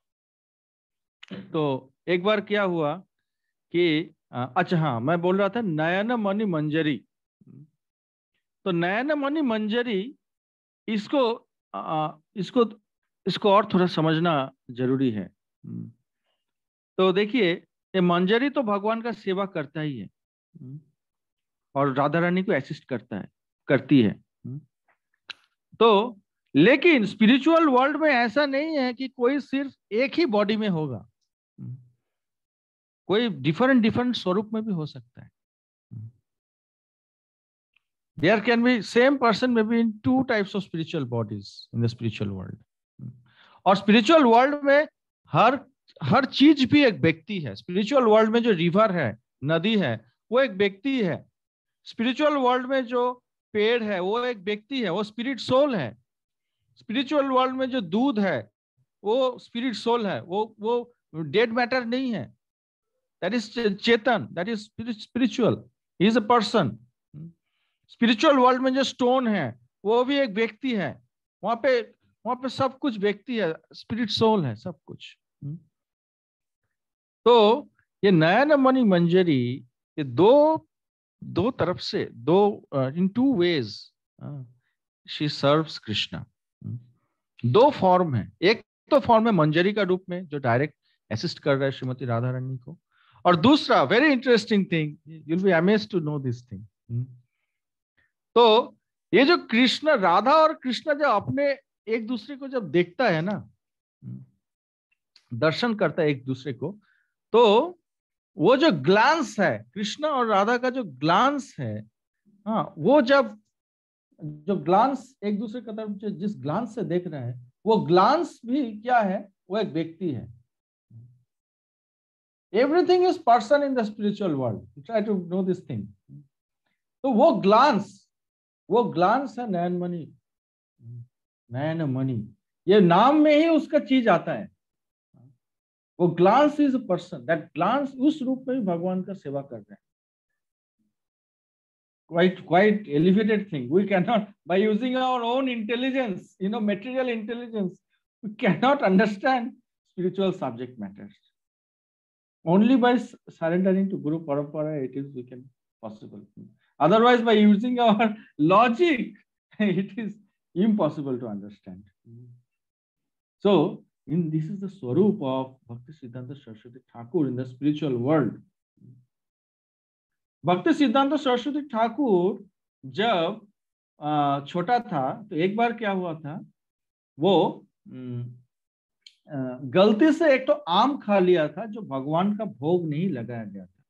तो एक बार क्या हुआ कि अच्छा हाँ, मैं बोल रहा था नयन मणि मंजरी। तो नयन मणि मंजरी, इसको आ, इसको इसको और थोड़ा समझना जरूरी है। तो देखिए, ये मंजरी तो भगवान का सेवा करता ही है और राधा रानी को असिस्ट करता है, करती है। तो लेकिन स्पिरिचुअल वर्ल्ड में ऐसा नहीं है कि कोई सिर्फ एक ही बॉडी में होगा, कोई डिफरेंट डिफरेंट स्वरूप में भी हो सकता है। There can be same person maybe in two types of spiritual bodies in the spiritual world. और spiritual world में हर हर चीज भी एक व्यक्ति है। spiritual world में जो रिवर है, नदी है, वो एक व्यक्ति है। spiritual world में जो पेड़ है वो एक व्यक्ति है, वो स्पिरिट सोल है। spiritual world में जो दूध है वो स्पिरिट सोल है, वो वो डेड मैटर नहीं है। that is चेतन, that is spiritual, he is a person. Spiritual world में जो स्टोन है वो भी एक व्यक्ति है, वहां पे वहां पे सब कुछ व्यक्ति है, स्पिरिट सोल है सब कुछ। तो ये नयन मणि मंजरी, ये दो दो तरफ से, दो in two ways she serves Krishna. दो फॉर्म है, एक तो फॉर्म है मंजरी का रूप में जो डायरेक्ट असिस्ट कर रहा है श्रीमती राधा रानी को, और दूसरा very interesting thing, you will be amazed to know this thing. तो ये जो कृष्ण, राधा और कृष्ण जब अपने एक दूसरे को जब देखता है ना, दर्शन करता है एक दूसरे को, तो वो जो ग्लांस है, कृष्ण और राधा का जो ग्लांस है, हाँ, वो जब जो ग्लांस एक दूसरे की तरफ जिस ग्लांस से देख रहे हैं, वो ग्लांस भी क्या है, वो एक व्यक्ति है। Everything is person in the spiritual world, try to know this thing. तो वो ग्लांस वो ग्लांस है नयन मणि, नयन मणि, ये नाम में ही उसका चीज आता है। वो glance is a person, that glance उस रूप में भी भगवान का सेवा कर रहे हैं। quite quite elevated thing. We cannot, by using our own intelligence, you know, material intelligence, we cannot understand spiritual subject matters. Only by surrendering to Guru Parampara it is we can possible. Otherwise, by using our logic, it is impossible to understand. So, in this is the swarup of Bhakti Siddhanta Saraswati Thakur in the spiritual world. भक्ति सिद्धांत सरस्वती ठाकुर जब छोटा था तो एक बार क्या हुआ था, वो गलती से एक तो आम खा लिया था जो भगवान का भोग नहीं लगाया गया था।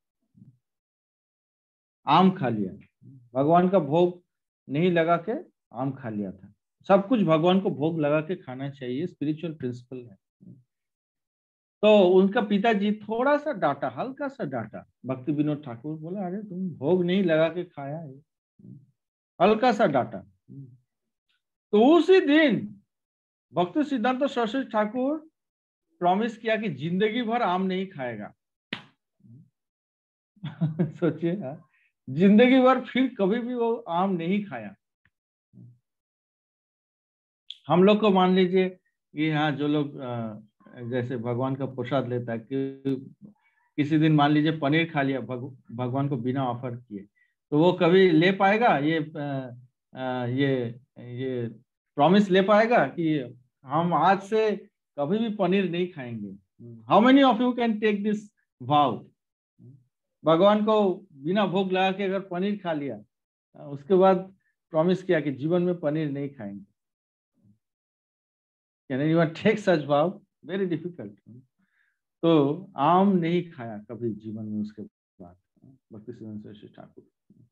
आम खा लिया, भगवान का भोग नहीं लगा के आम खा लिया था। सब कुछ भगवान को भोग लगा के खाना चाहिए, स्पिरिचुअल प्रिंसिपल है। तो उनका पिताजी थोड़ा सा डांटा, हल्का सा डांटा। भक्ति विनोद ठाकुर बोला, अरे तुम भोग नहीं लगा के खाया है, हल्का सा डांटा। तो उसी दिन भक्ति सिद्धांत सरस्वती ठाकुर प्रॉमिस किया कि जिंदगी भर आम नहीं खाएगा। सोचिए, जिंदगी भर फिर कभी भी वो आम नहीं खाया। हम लोग को मान लीजिए कि हाँ, जो लोग जैसे भगवान का प्रसाद लेता है कि किसी दिन मान लीजिए पनीर खा लिया भग, भगवान को बिना ऑफर किए, तो वो कभी ले पाएगा ये आ, ये ये प्रॉमिस ले पाएगा कि हम आज से कभी भी पनीर नहीं खाएंगे? How many of you can take this vow? भगवान को बिना भोग लगा के अगर पनीर खा लिया, उसके बाद प्रॉमिस किया कि जीवन में पनीर नहीं खाएंगे। Can anyone take such vow? Very difficult. तो आम नहीं खाया कभी जीवन में उसके बाद भक्ति सिद्धांत सरस्वती ठाकुर।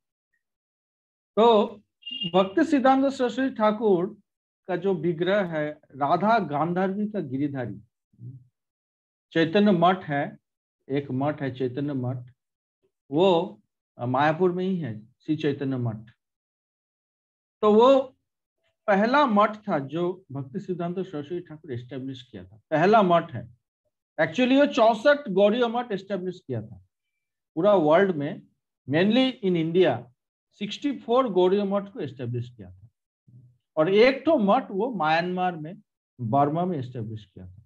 तो भक्ति सिद्धांत सरस्वती ठाकुर का जो विग्रह है, राधा गांधारी का गिरिधारी, चैतन्य मठ है, एक मठ है चैतन्य मठ, वो मायापुर में ही है, श्री चैतन्य मठ। तो वो पहला मठ था जो भक्ति सिद्धांत सरस्वती ठाकुर एस्टेब्लिश किया था, पहला मठ है। एक्चुअली वो चौसठ गौड़ीय मठ एस्टेब्लिश किया था पूरा वर्ल्ड में, मेनली इन इंडिया चौंसठ गौड़ीय मठ को एस्टेब्लिश किया था, और एक तो मठ वो म्यांमार में, बर्मा में एस्टेब्लिश किया था।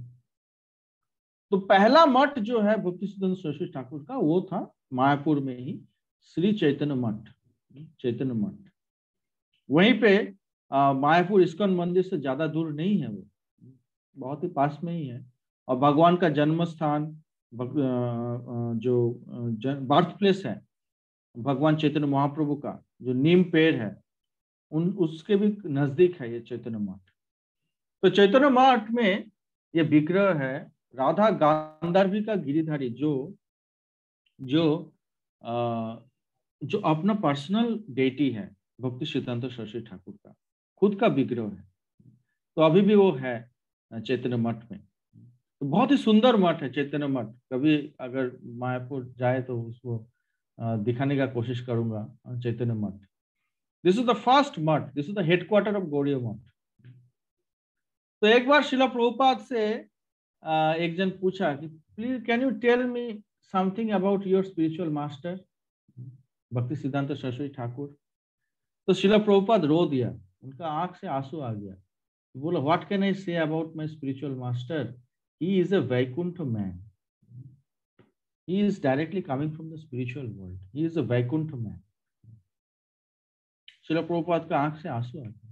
तो पहला मठ जो है भक्ति सिद्धांत सरस्वती ठाकुर का, वो था मायापुर में ही श्री चैतन्य मठ, चैतन्य मठ। वहीं पे मायापुर इस्कॉन मंदिर से ज्यादा दूर नहीं है, वो बहुत ही पास में ही है। और भगवान का जन्म स्थान, जो बर्थ प्लेस है भगवान चैतन्य महाप्रभु का, जो नीम पेड़ है, उन उसके भी नजदीक है ये चैतन्य मठ। तो चैतन्य मठ में ये विग्रह है राधा गांधारी का गिरिधारी, जो जो आ, जो अपना पर्सनल डेटी है भक्ति सिद्धांत सरस्वती ठाकुर का, खुद का विग्रह है। तो अभी भी वो है चैतन्य मठ में। तो बहुत ही सुंदर मठ है चैतन्य मठ। कभी अगर मायापुर जाए तो उसको दिखाने का कोशिश करूंगा, Chaitanya Math. This is the first math, this is the headquarter of Gaudiya Math. तो एक बार श्रील प्रभुपाद से एक जन पूछा कि please can you tell me something about your spiritual master Bhakti Siddhanta Saraswati Thakur. तो श्रील प्रभुपाद रो दिया, उनका आंख से आंसू आ गया। बोला, what can I say about my spiritual master, he is a Vaikuntha man, he is directly coming from the spiritual world, he is a Vaikuntha man. Srila Prabhupada का आंख से आंसू आ गया।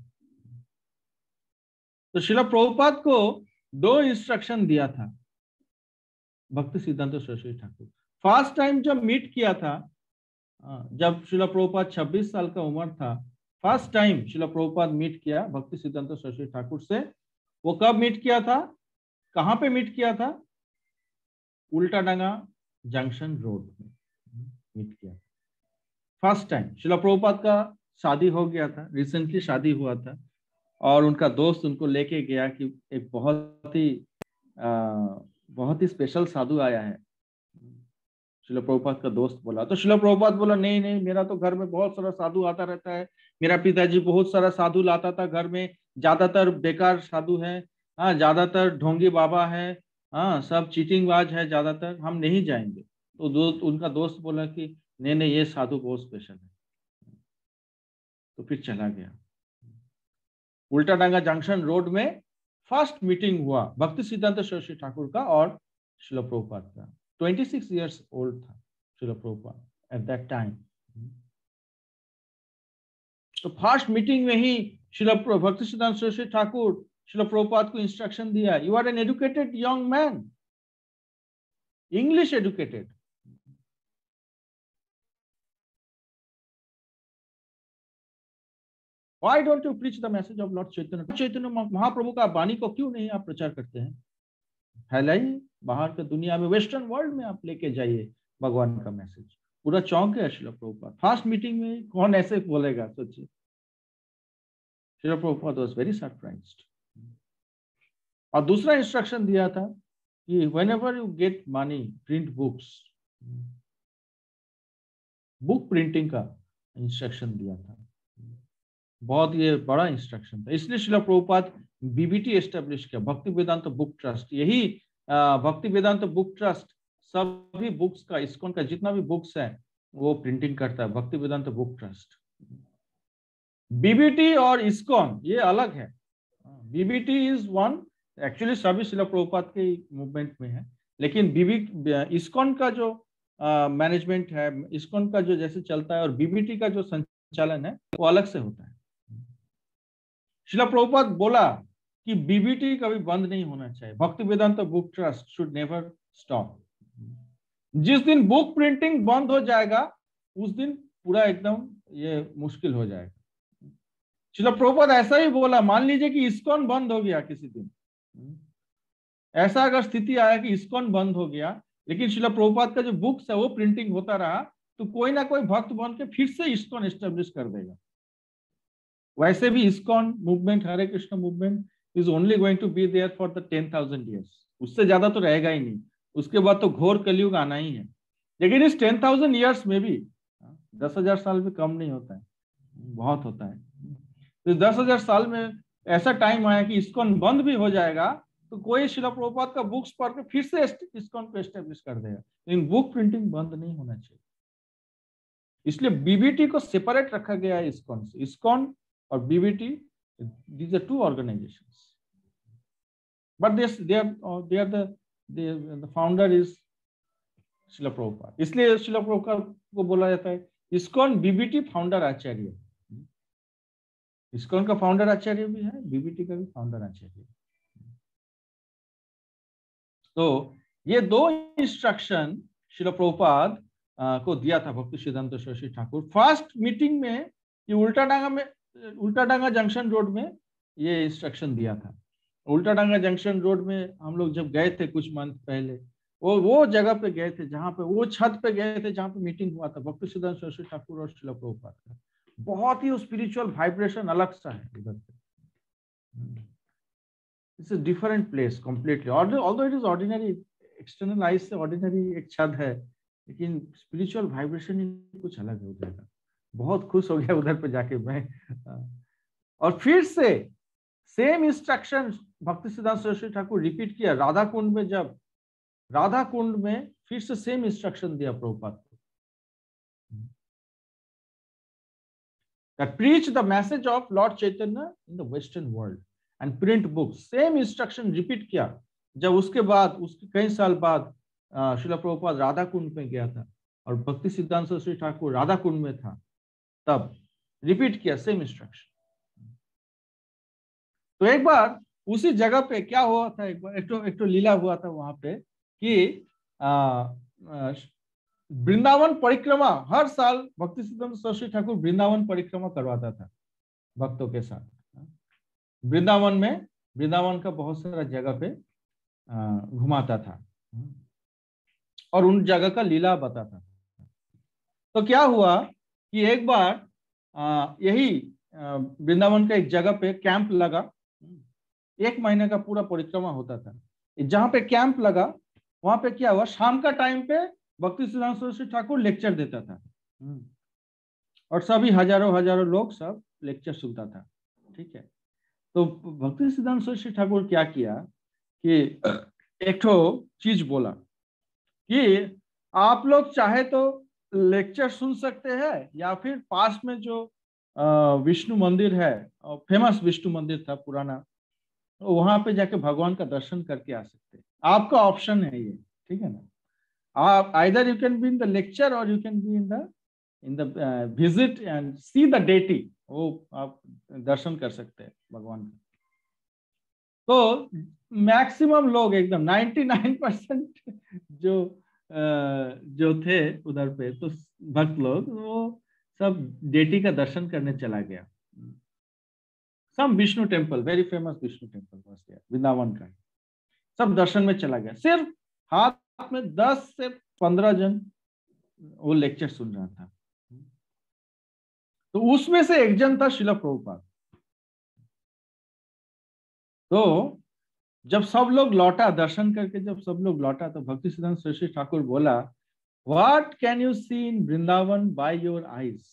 तो श्रील प्रभुपाद को दो इंस्ट्रक्शन दिया था भक्ति सिद्धांत सरस्वती ठाकुर। फर्स्ट टाइम जब मीट किया था, जब श्रील प्रभुपाद छब्बीस साल का उम्र था, first time Srila Prabhupada meet किया भक्ति सिद्धांत सरस्वती ठाकुर से। वो कब मीट किया था, कहां पे मीट किया था? उल्टाडांगा जंक्शन रोड में मीट किया। फर्स्ट टाइम श्रील प्रभुपाद का शादी हो गया था, रिसेंटली शादी हुआ था, और उनका दोस्त उनको लेके गया कि एक बहुत ही आ, बहुत ही स्पेशल साधु आया है। श्रील प्रभुपाद का दोस्त बोला, तो श्रील प्रभुपाद बोला, नहीं नहीं, मेरा तो घर में बहुत सारा साधु आता रहता है, मेरा पिताजी बहुत सारा साधु लाता था घर में, ज्यादातर बेकार साधु है, हाँ ज्यादातर ढोंगी बाबा है, हाँ सब चीटिंगबाज है ज्यादातर, हम नहीं जाएंगे। तो दोस्त, उनका दोस्त बोला कि नहीं नहीं, ये साधु बहुत स्पेशल है। तो फिर चला गया। उल्टाडांगा जंक्शन रोड में फर्स्ट मीटिंग हुआ भक्ति सिद्धांत सरस्वती ठाकुर का और श्रील प्रभुपाद का। छब्बीस इयर्स ओल्ड था Srila Prabhupada at that time. तो फर्स्ट मीटिंग में ही श्रील भक्ति सिद्धांत सरस्वती ठाकुर श्रील प्रभुपाद को इंस्ट्रक्शन दिया, you are an educated young man, English educated, Why don't you preach the message of Lord Chaitanya? Chaitanya Mahaprabhu का वाणी को क्यों नहीं आप प्रचार करते हैं? फैलाइए बाहर के दुनिया में, वेस्टर्न वर्ल्ड में आप लेके जाइए भगवान का मैसेज। पूरा चौंक है श्रील प्रभुपाद। फर्स्ट मीटिंग में कौन ऐसे बोलेगा, सोचिए। Srila Prabhupada was very surprised. और दूसरा इंस्ट्रक्शन दिया था कि whenever you get money, print books, book printing का इंस्ट्रक्शन दिया था। बहुत ये बड़ा इंस्ट्रक्शन था, इसलिए श्रील प्रभुपाद बीबीटी एस्टेब्लिश किया, भक्ति वेदांत बुक ट्रस्ट। यही भक्ति वेदांत बुक ट्रस्ट सभी बुक्स का, इस्कॉन का जितना भी बुक्स है वो प्रिंटिंग करता है, Bhakti Vedanta book trust. BBT और इस्कॉन ये अलग है। बीबीटी इज वन, एक्चुअली सभी श्रील प्रभुपाद के मूवमेंट में है, लेकिन बीबी इस्कॉन का जो मैनेजमेंट uh, है, इस्कॉन का जो जैसे चलता है, और बीबीटी का जो संचालन है वो अलग से होता है। श्रील प्रभुपाद बोला कि बीबीटी कभी बंद नहीं होना चाहिए, Bhakti Vedanta book trust should never stop. जिस दिन बुक प्रिंटिंग बंद हो जाएगा उस दिन पूरा एकदम ये मुश्किल हो जाएगा। श्रील प्रभुपाद ऐसा ही बोला, मान लीजिए कि इस्कॉन बंद हो गया किसी दिन, ऐसा अगर स्थिति आया कि इस्कॉन बंद हो गया, लेकिन श्रील प्रभुपाद का जो बुक्स है वो प्रिंटिंग होता रहा, तो कोई ना कोई भक्त बन के फिर से इस्कॉन एस्टेब्लिश कर देगा। वैसे भी ISKCON movement, Hare Krishna movement is only going to be there for the ten thousand years, उससे ज्यादा तो रहेगा ही नहीं, उसके बाद तो घोर कलयुग आना ही है। लेकिन इस टेन थाउजेंड ईयर्स में भी दस हजार साल भी कम नहीं होता है, बहुत होता है। तो दस हजार साल में ऐसा टाइम आया कि इस्कॉन बंद भी हो जाएगा, तो कोई श्रील प्रभुपाद का बुक्स पढ़ के फिर से इस्कॉन को एस्टेब्लिश कर देगा, लेकिन बुक प्रिंटिंग बंद नहीं होना चाहिए। इसलिए बीबीटी को सेपरेट रखा गया है इस्कॉन से। इस्कॉन और BBT, these are two organisations, but this they are they are the the founder is Srila Prabhupada. इसलिए श्रील प्रभुपाद को बोला जाता है इस्कॉन बीबीटी फाउंडर आचार्य। इस्कॉन का फाउंडर आचार्य भी है, बीबीटी का भी फाउंडर आचार्य। तो ये दो इंस्ट्रक्शन श्रील प्रभुपाद को दिया था भक्ति सिद्धांत सरस्वती ठाकुर। फर्स्ट मीटिंग में ये उल्टाडांगा में, उल्टाडांगा जंक्शन रोड में ये इंस्ट्रक्शन दिया था। उल्टाडांगा जंक्शन रोड में हम लोग जब गए थे कुछ मंथ पहले, वो वो जगह पे गए थे जहाँ पे वो छत पे गए थे जहाँ पे मीटिंग हुआ था भक्ति सिद्धांत सरस्वती ठाकुर और श्रील प्रभुपाद का। बहुत ही स्पिरिचुअल वाइब्रेशन अलग सा है उधर पे। It's a different place completely, although it is ordinary, external eyes से ऑर्डिनरी एक छत है, लेकिन स्पिरिचुअल वाइब्रेशन ही कुछ अलग है उधर का। बहुत खुश हो गया उधर पे जाके मैं। और फिर से सेम इंस्ट्रक्शन भक्ति सिद्धांत सरस्वती ठाकुर रिपीट किया राधा कुंड में। जब राधा कुंड में फिर से सेम इंस्ट्रक्शन दिया प्रभुपाद को, that preach the message of Lord Chaitanya in the Western world and print books। Same instruction repeat किया। जब उसके बाद उसके कई साल बाद श्रील प्रभुपाद राधा कुंड में गया था और भक्ति सिद्धांत सरस्वती ठाकुर राधा कुंड में था, तब रिपीट किया सेम इंस्ट्रक्शन। तो एक बार उसी जगह पे क्या हुआ था, एक बार एक तो एक तो लीला हुआ था वहां पे कि वृंदावन परिक्रमा, हर साल भक्ति सिद्धांत सरस्वती ठाकुर वृंदावन परिक्रमा करवाता था भक्तों के साथ। वृंदावन में, वृंदावन का बहुत सारा जगह पे घुमाता था और उन जगह का लीला बताता था। तो क्या हुआ कि एक बार यही वृंदावन का एक जगह पे कैंप लगा, एक महीने का पूरा परिक्रमा होता था। जहां पे कैंप लगा वहां पे क्या हुआ, शाम का टाइम पे भक्ति सिद्धांत सरस्वती ठाकुर लेक्चर देता था और सभी हजारों हजारों लोग सब लेक्चर सुनता था। ठीक है, तो भक्ति सिद्धांत सरस्वती ठाकुर क्या किया कि एक ठो चीज बोला कि आप लोग चाहे तो लेक्चर सुन सकते हैं या फिर पास में जो विष्णु मंदिर है, फेमस विष्णु मंदिर था पुराना, तो वहां पे जाके भगवान का दर्शन करके आ सकते हैं। आपका ऑप्शन है ये, ठीक है ना। आप either you can be in the lecture or you can be in the in the uh, visit and see the deity, वो आप दर्शन कर सकते हैं भगवान का। तो मैक्सिमम लोग एकदम निन्यानवे परसेंट जो जो थे उधर पे, तो भक्त लोग वो सब डेटी का दर्शन करने चला गया। Some Vishnu temple, very famous Vishnu temple was there, Vrindavan का, सब दर्शन में चला गया। सिर्फ हाथ में दस से पंद्रह जन वो लेक्चर सुन रहा था। तो उसमें से एक जन था श्रील प्रभुपाद। तो जब सब लोग लौटा दर्शन करके, जब सब लोग लौटा तो भक्ति सिद्धांत सरस्वती ठाकुर बोला, what can you see in Vrindavan by your eyes?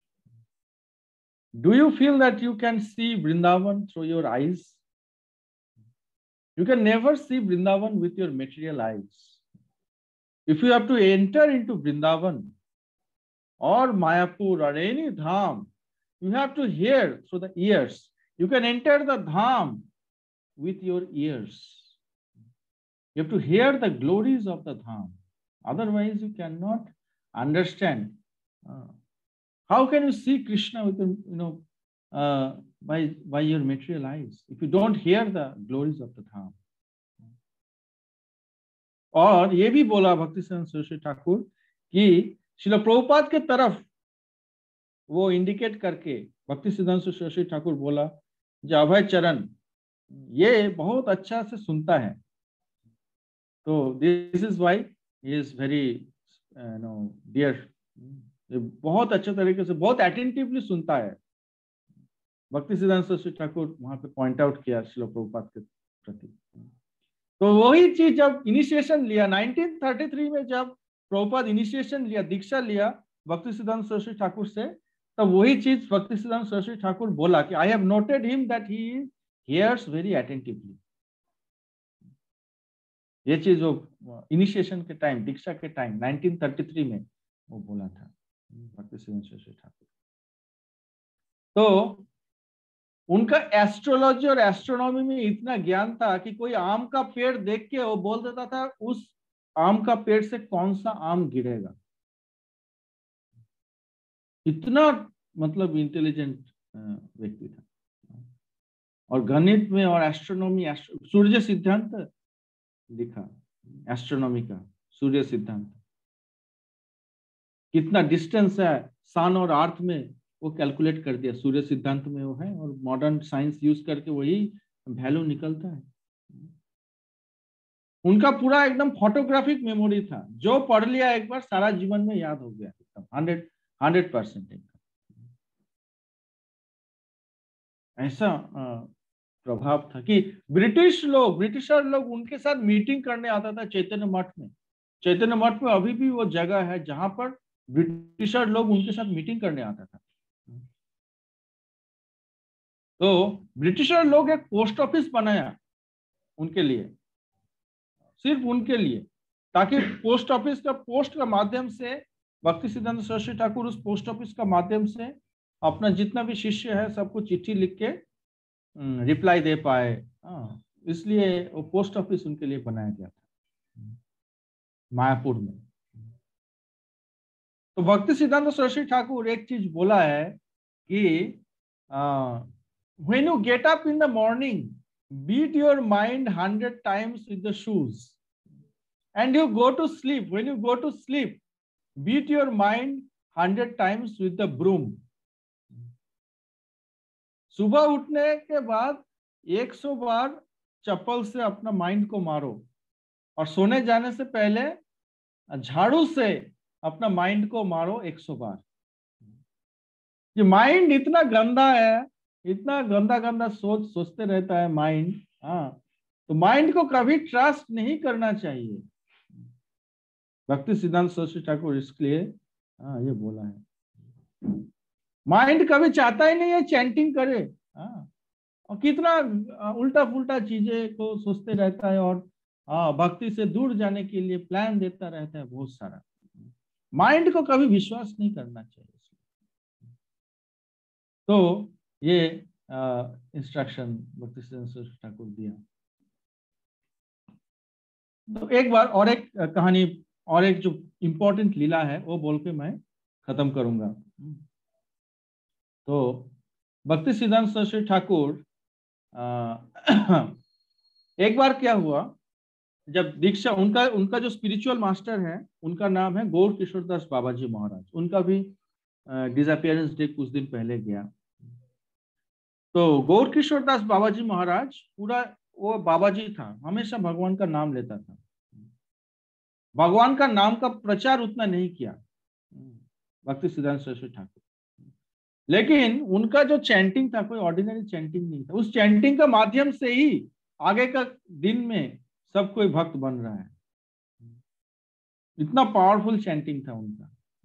Do you feel that you can see Vrindavan through your eyes? You can never see Vrindavan with your material eyes. If you have to enter into Vrindavan or Mayapur or any dham, you have to hear through the ears. You can enter the dham with your ears. You have to hear the glories of the dham. Otherwise, you cannot understand. Uh, how can you see Krishna with your, you know, uh, by by your material eyes if you don't hear the glories of the dham? और ये भी बोला भक्ति सिद्धांत सरस्वती ठाकुर कि श्रील प्रभुपाद के तरफ वो indicate करके भक्ति सिद्धांत सरस्वती ठाकुर बोला, जो अभय चरण ये बहुत अच्छा से सुनता है। तो this is why he is very no dear, बहुत अच्छे तरीके से, बहुत अटेंटिवली सुनता है। भक्ति सिद्धांत सरस्वती ठाकुर वहां पे पॉइंट आउट किया श्रील प्रभुपाद के प्रति। तो वही चीज जब इनिशिएशन लिया नाइनटीन थर्टी थ्री में, जब प्रभुपाद इनिशिएशन लिया, दीक्षा लिया भक्ति सिद्धांत सरस्वती ठाकुर से, तब वही चीज भक्ति सिद्धांत सरस्वती ठाकुर बोला कि I have noted him that he hears very attentively. ये चीज वो इनिशिएशन के टाइम, दीक्षा के टाइम नाइनटीन थर्टी थ्री में वो बोला था। भक्ति सिद्धांत सरस्वती ठाकुर। तो उनका एस्ट्रोलॉजी और एस्ट्रोनॉमी में इतना ज्ञान था कि कोई आम का पेड़ देख के वो बोल देता था उस आम का पेड़ से कौन सा आम गिरेगा। इतना मतलब इंटेलिजेंट व्यक्ति था। और गणित में और एस्ट्रोनॉमी, सूर्य सिद्धांत लिखा, एस्ट्रोनॉमी का सूर्य सिद्धांत, कितना डिस्टेंस है सन और अर्थ में वो कैलकुलेट कर दिया, सूर्य सिद्धांत में वो है। और मॉडर्न साइंस यूज करके वही वैल्यू निकलता है। उनका पूरा एकदम फोटोग्राफिक मेमोरी था, जो पढ़ लिया एक बार सारा जीवन में याद हो गया एकदम हंड्रेड हंड्रेड परसेंट एकदम। ऐसा प्रभाव था कि ब्रिटिश लोग ब्रिटिशर लोग उनके साथ मीटिंग करने आता था चैतन्य मठ में। चैतन्य मठ में अभी भी वो जगह है जहां पर ब्रिटिशर लोग उनके साथ मीटिंग करने आता था। तो ब्रिटिशर लोग एक पोस्ट ऑफिस बनाया उनके लिए, सिर्फ उनके लिए, ताकि पोस्ट ऑफिस का पोस्ट का माध्यम से भक्ति सिद्धांत सरस्वती ठाकुर उस पोस्ट ऑफिस का माध्यम से अपना जितना भी शिष्य है सबको चिट्ठी लिख के रिप्लाई दे पाए। हाँ, इसलिए वो पोस्ट ऑफिस उनके लिए बनाया गया था मायापुर में। तो भक्ति सिद्धांत सरस्वती ठाकुर एक चीज बोला है कि when you get up in the morning beat your mind hundred times with the shoes and you go to sleep. When you go to sleep, beat your mind hundred times with the broom. सुबह उठने के बाद एक सौ बार चप्पल से अपना mind को मारो और सोने जाने से पहले झाड़ू से अपना माइंड को मारो एक सौ बार। ये माइंड इतना गंदा है, इतना गंदा गंदा सोच सोचते रहता है माइंड। हाँ, तो माइंड को कभी ट्रस्ट नहीं करना चाहिए। भक्ति सिद्धांत सरस्वती ठाकुर इसके लिए हाँ ये बोला है। माइंड कभी चाहता ही नहीं है चैंटिंग करे। हाँ, और कितना उल्टा पुल्टा चीजें को सोचते रहता है और हाँ भक्ति से दूर जाने के लिए प्लान देता रहता है बहुत सारा। माइंड को कभी विश्वास नहीं करना चाहिए। तो ये इंस्ट्रक्शन भक्ति सिद्धांत सरस्वती ठाकुर दिया। तो एक बार और एक कहानी और एक जो इम्पोर्टेंट लीला है वो बोल के मैं खत्म करूंगा। तो भक्ति सिद्धांत सरस्वती ठाकुर एक बार क्या हुआ, जब दीक्षा उनका उनका जो स्पिरिचुअल मास्टर है उनका नाम है गौर किशोरदास बाबा जी महाराज। उनका भी डिसअपियरेंस डे कुछ दिन पहले गया। तो गौर किशोरदास बाबा जी महाराज पूरा वो बाबा जी था, हमेशा भगवान का नाम लेता था, भगवान का नाम का प्रचार उतना नहीं किया भक्ति सिद्धांत सरस्वती ठाकुर। लेकिन उनका जो चैंटिंग था कोई ऑर्डिनरी चैंटिंग नहीं था। उस चैंटिंग का माध्यम से ही आगे का दिन में सब कोई भक्त बन रहा है। इतना पावरफुल चैंटिंग था उनका।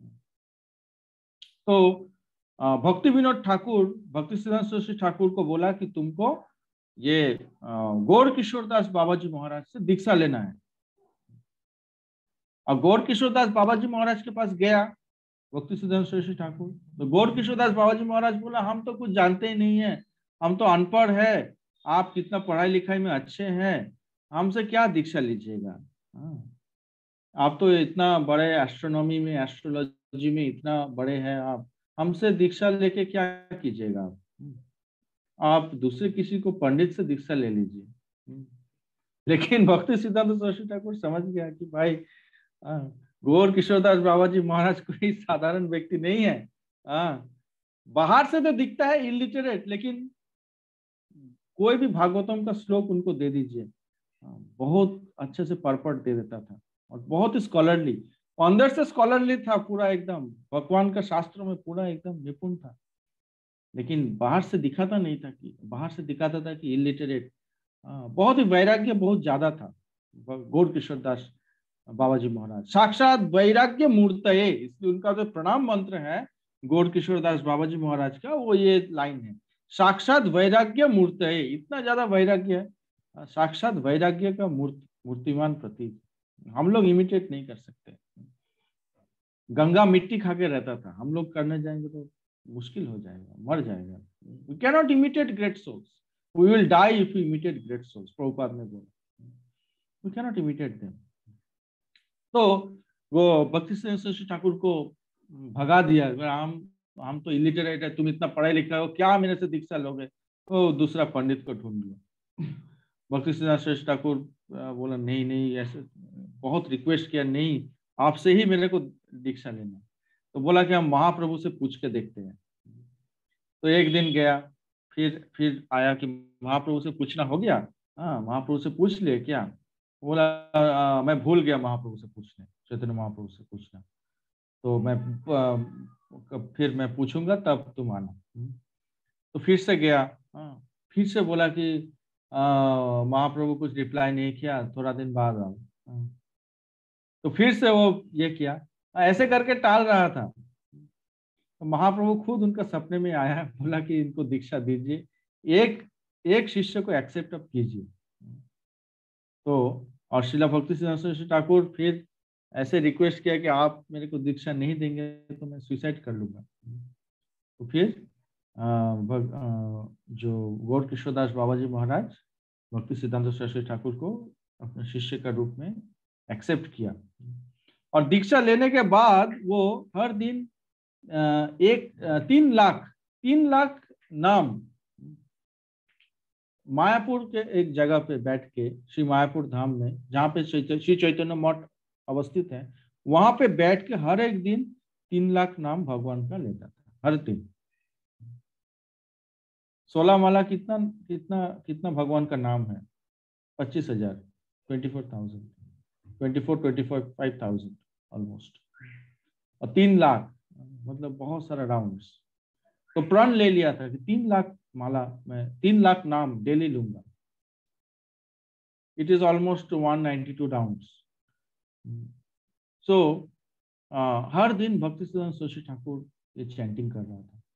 तो भक्ति विनोद ठाकुर भक्ति सिद्धांत सरस्वती ठाकुर को बोला कि तुमको ये गौर किशोरदास बाबा जी महाराज से दीक्षा लेना है। और गौर किशोरदास बाबा जी महाराज के पास गया भक्ति सिद्धांत सरस्वती ठाकुर। तो गौर किशोरदास बाबा जी महाराज बोला हम तो कुछ जानते ही नहीं है, हम तो अनपढ़ है, आप कितना पढ़ाई लिखाई में अच्छे हैं, हमसे क्या दीक्षा लीजिएगा। आप तो इतना बड़े एस्ट्रोनॉमी में एस्ट्रोलॉजी में इतना बड़े हैं, आप हमसे दीक्षा लेके क्या कीजिएगा। आप आप दूसरे किसी को पंडित से दीक्षा ले लीजिए। लेकिन भक्ति सिद्धांत सरस्वती ठाकुर समझ गया कि भाई गौर किशोरदास बाबा जी महाराज कोई साधारण व्यक्ति नहीं है। आ, बाहर से तो दिखता है इलिटरेट, लेकिन कोई भी भागवतम का श्लोक उनको दे दीजिए बहुत अच्छे से परपट दे देता था और बहुत स्कॉलरली, अंदर से स्कॉलरली था पूरा एकदम, भगवान का शास्त्रों में पूरा एकदम निपुण था। लेकिन बाहर से दिखाता नहीं था कि बाहर से दिखाता था कि इलिटरेट। बहुत ही वैराग्य बहुत ज्यादा था गौर किशोरदास बाबा जी महाराज, साक्षात वैराग्य मूर्तये। इसलिए उनका जो प्रणाम मंत्र है गौर किशोरदास बाबा जी महाराज का वो ये लाइन है, साक्षात वैराग्य मूर्तये। इतना ज्यादा वैराग्य है, साक्षात वैराग्य का मूर्त मूर्तिमान प्रतीक, हम लोग इमिटेट नहीं कर सकते। गंगा मिट्टी खा के रहता था, हम लोग करने जाएंगे तो मुश्किल हो जाएगा, मर जाएगा। We cannot imitate great souls, we will die if we imitate great souls, Prabhupada ने बोला, we cannot imitate them. तो वो भक्ति सिद्धांत ठाकुर को भगा दिया, हम हम तो इलिटरेट है, तुम इतना पढ़े लिखा हो, क्या मेरे से दीक्षा लोगे? तो दूसरा पंडित को ढूंढ लिया। भक्ति सिद्धांत ठाकुर बोला नहीं नहीं, ऐसे बहुत रिक्वेस्ट किया, नहीं आपसे ही मेरे को दीक्षा लेना। तो बोला कि हम महाप्रभु से पूछ के देखते हैं। तो एक दिन गया, फिर फिर आया कि महाप्रभु से पूछना हो गया, हाँ महाप्रभु से पूछ ले क्या? बोला "आ, मैं भूल गया महाप्रभु से पूछने, चैतन्य महाप्रभु से पूछना, तो मैं आ, फिर मैं पूछूंगा तब तुम आना। तो फिर से गया, हाँ फिर से बोला कि आ, महाप्रभु कुछ रिप्लाई नहीं किया, थोड़ा दिन बाद आओ। हाँ, तो फिर से वो ये किया, ऐसे करके टाल रहा था। तो महाप्रभु खुद उनका सपने में आया, बोला कि इनको दीक्षा दीजिए, एक एक शिष्य को एक्सेप्ट अप कीजिए। तो और शिला भक्ति सिद्धांत ठाकुर फिर ऐसे रिक्वेस्ट किया कि आप मेरे को दीक्षा नहीं देंगे तो मैं सुसाइड कर लूंगा। तो फिर आ, भग, आ, जो गौर किशोरदास बाबा जी महाराज भक्ति सिद्धांत सरस्वती ठाकुर को अपने शिष्य का रूप में एक्सेप्ट किया। और दीक्षा लेने के बाद वो हर दिन एक तीन लाख तीन लाख नाम मायापुर के एक जगह पे बैठ के, श्री मायापुर धाम में जहाँ पे श्री चैतन्य मठ अवस्थित है, वहां पे बैठ के हर एक दिन तीन लाख नाम भगवान का लेता था हर दिन। सोलह माला कितना कितना कितना भगवान का नाम है? पच्चीस हजार, twenty four thousand, twenty four twenty four five thousand almost. और तीन लाख मतलब बहुत सारा राउंड्स। तो प्रण ले लिया था कि तीन लाख माला मैं तीन लाख नाम डेली लूंगा। It is almost one ninety two rounds. So हर दिन भक्ति सिद्धांत सरस्वती ठाकुर ये चैंटिंग कर रहा था,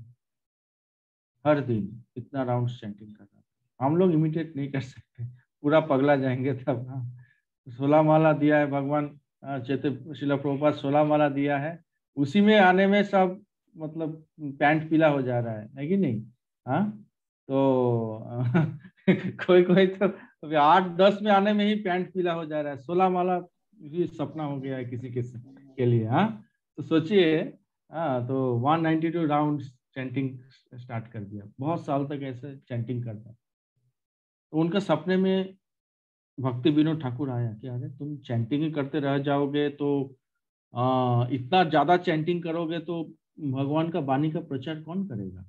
हर दिन इतना राउंड्स चैंटिंग कर रहा था। हम लोग इमिटेट नहीं कर सकते, पूरा पगला जाएंगे तब। हाँ, सोलह माला दिया है भगवान चैतन्य शिला प्रभुपाद, सोलह माला दिया है, उसी में आने में सब मतलब पैंट पीला हो जा रहा है, है कि नहीं? हाँ तो कोई कोई तो अभी आठ दस में आने में ही पैंट पीला हो जा रहा है, सोलह माला भी सपना हो गया है किसी के के लिए। हाँ तो सोचिए, हाँ तो one ninety two round chanting start कर दिया, बहुत साल तक ऐसे चैंटिंग करता। तो उनका सपने में भक्ति विनोद ठाकुर आया कि अरे तुम चैंटिंग ही करते रह जाओगे तो आ, इतना ज्यादा चैंटिंग करोगे तो भगवान का वाणी का प्रचार कौन करेगा?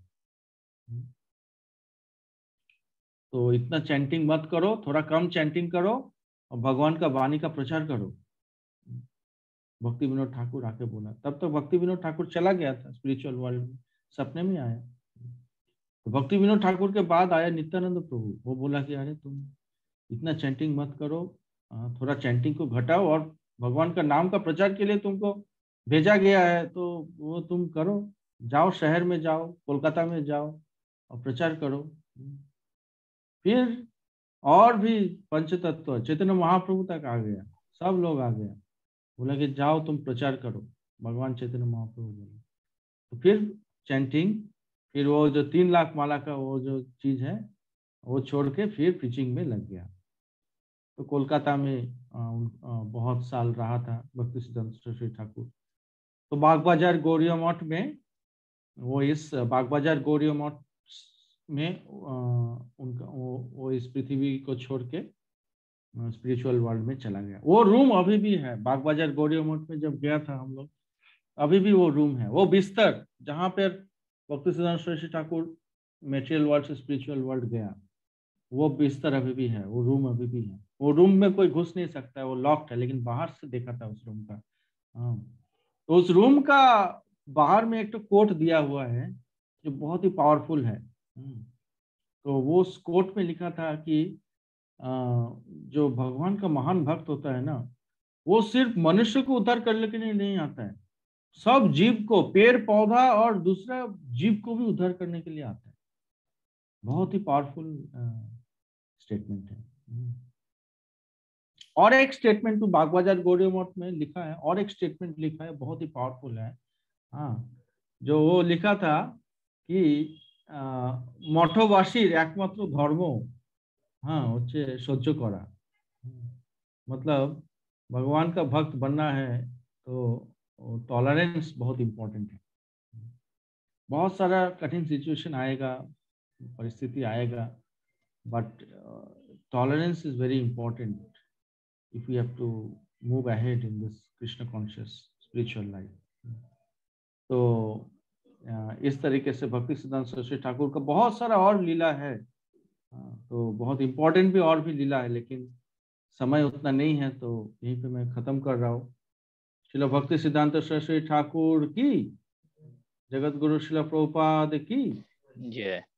तो इतना चैंटिंग मत करो, थोड़ा कम चैंटिंग करो और भगवान का वाणी का प्रचार करो। भक्ति विनोद ठाकुर आके बोला, तब तक भक्ति विनोद ठाकुर चला गया था स्पिरिचुअल वर्ल्ड में, सपने में आया। तो भक्ति विनोद ठाकुर के बाद आया नित्यानंद प्रभु, वो बोला कि अरे तुम इतना चैंटिंग मत करो, थोड़ा चैंटिंग को घटाओ और भगवान का नाम का प्रचार के लिए तुमको भेजा गया है तो वो तुम करो, जाओ शहर में जाओ, कोलकाता में जाओ और प्रचार करो। फिर और भी पंचतत्व चैतन्य महाप्रभु तक आ गया, सब लोग आ गया, बोला कि जाओ तुम प्रचार करो, भगवान चैतन्य महाप्रभु बोले। तो फिर चैंटिंग, फिर वो जो तीन लाख माला का वो जो चीज है वो छोड़ के फिर प्रीचिंग में लग गया। तो कोलकाता में आ, आ, बहुत साल रहा था भक्ति सिद्धांत सरस्वती ठाकुर। तो बाग बाजार गौरिया मठ में, वो इस बाग बाजार गौरिया मठ में आ, उनका वो, वो इस पृथ्वी को छोड़ के स्पिरिचुअल वर्ल्ड में चला गया। वो रूम अभी भी है बाग बाजार गौरिया मठ में, जब गया था हम लोग, अभी भी वो रूम है, वो बिस्तर जहाँ पर भक्ति सिद्धांत सरस्वती ठाकुर मेटेरियल वर्ल्ड से स्पिरिचुअल वर्ल्ड गया, वो बिस्तर अभी भी है, वो रूम अभी भी है। वो रूम में कोई घुस नहीं सकता है, वो लॉक्ड है, लेकिन बाहर से देखा था उस रूम का। हाँ तो उस रूम का बाहर में एक तो कोट दिया हुआ है जो बहुत ही पावरफुल है। तो वो उस कोट में लिखा था कि जो भगवान का महान भक्त होता है ना, वो सिर्फ मनुष्य को उद्धार करने के लिए नहीं आता है, सब जीव को, पेड़ पौधा और दूसरा जीव को भी उद्धार करने के लिए आता है। बहुत ही पावरफुल स्टेटमेंट है। और एक स्टेटमेंट तो बागबाजार गौरी मठ में लिखा है, और एक स्टेटमेंट लिखा है, बहुत ही पावरफुल है। हाँ, जो वो लिखा था कि मठवासीर एकमात्र धर्म हाँ হচ্ছে সহ্য करा। मतलब भगवान का भक्त बनना है तो टॉलरेंस बहुत इंपॉर्टेंट है। बहुत सारा कठिन सिचुएशन आएगा, परिस्थिति आएगा, but tolerance is very important if we have to move ahead in this Krishna conscious spiritual life। तो अ, इस तरीके से भक्ति सिद्धांत सरस्वती ठाकुर का बहुत सारा और लीला है। हाँ, तो बहुत इंपॉर्टेंट भी और भी लीला है, लेकिन समय उतना नहीं है, तो यहीं पे मैं खत्म कर रहा हूँ। श्रील भक्ति सिद्धांत सरस्वती ठाकुर की, जगत गुरु श्रील प्रभुपाद की जय।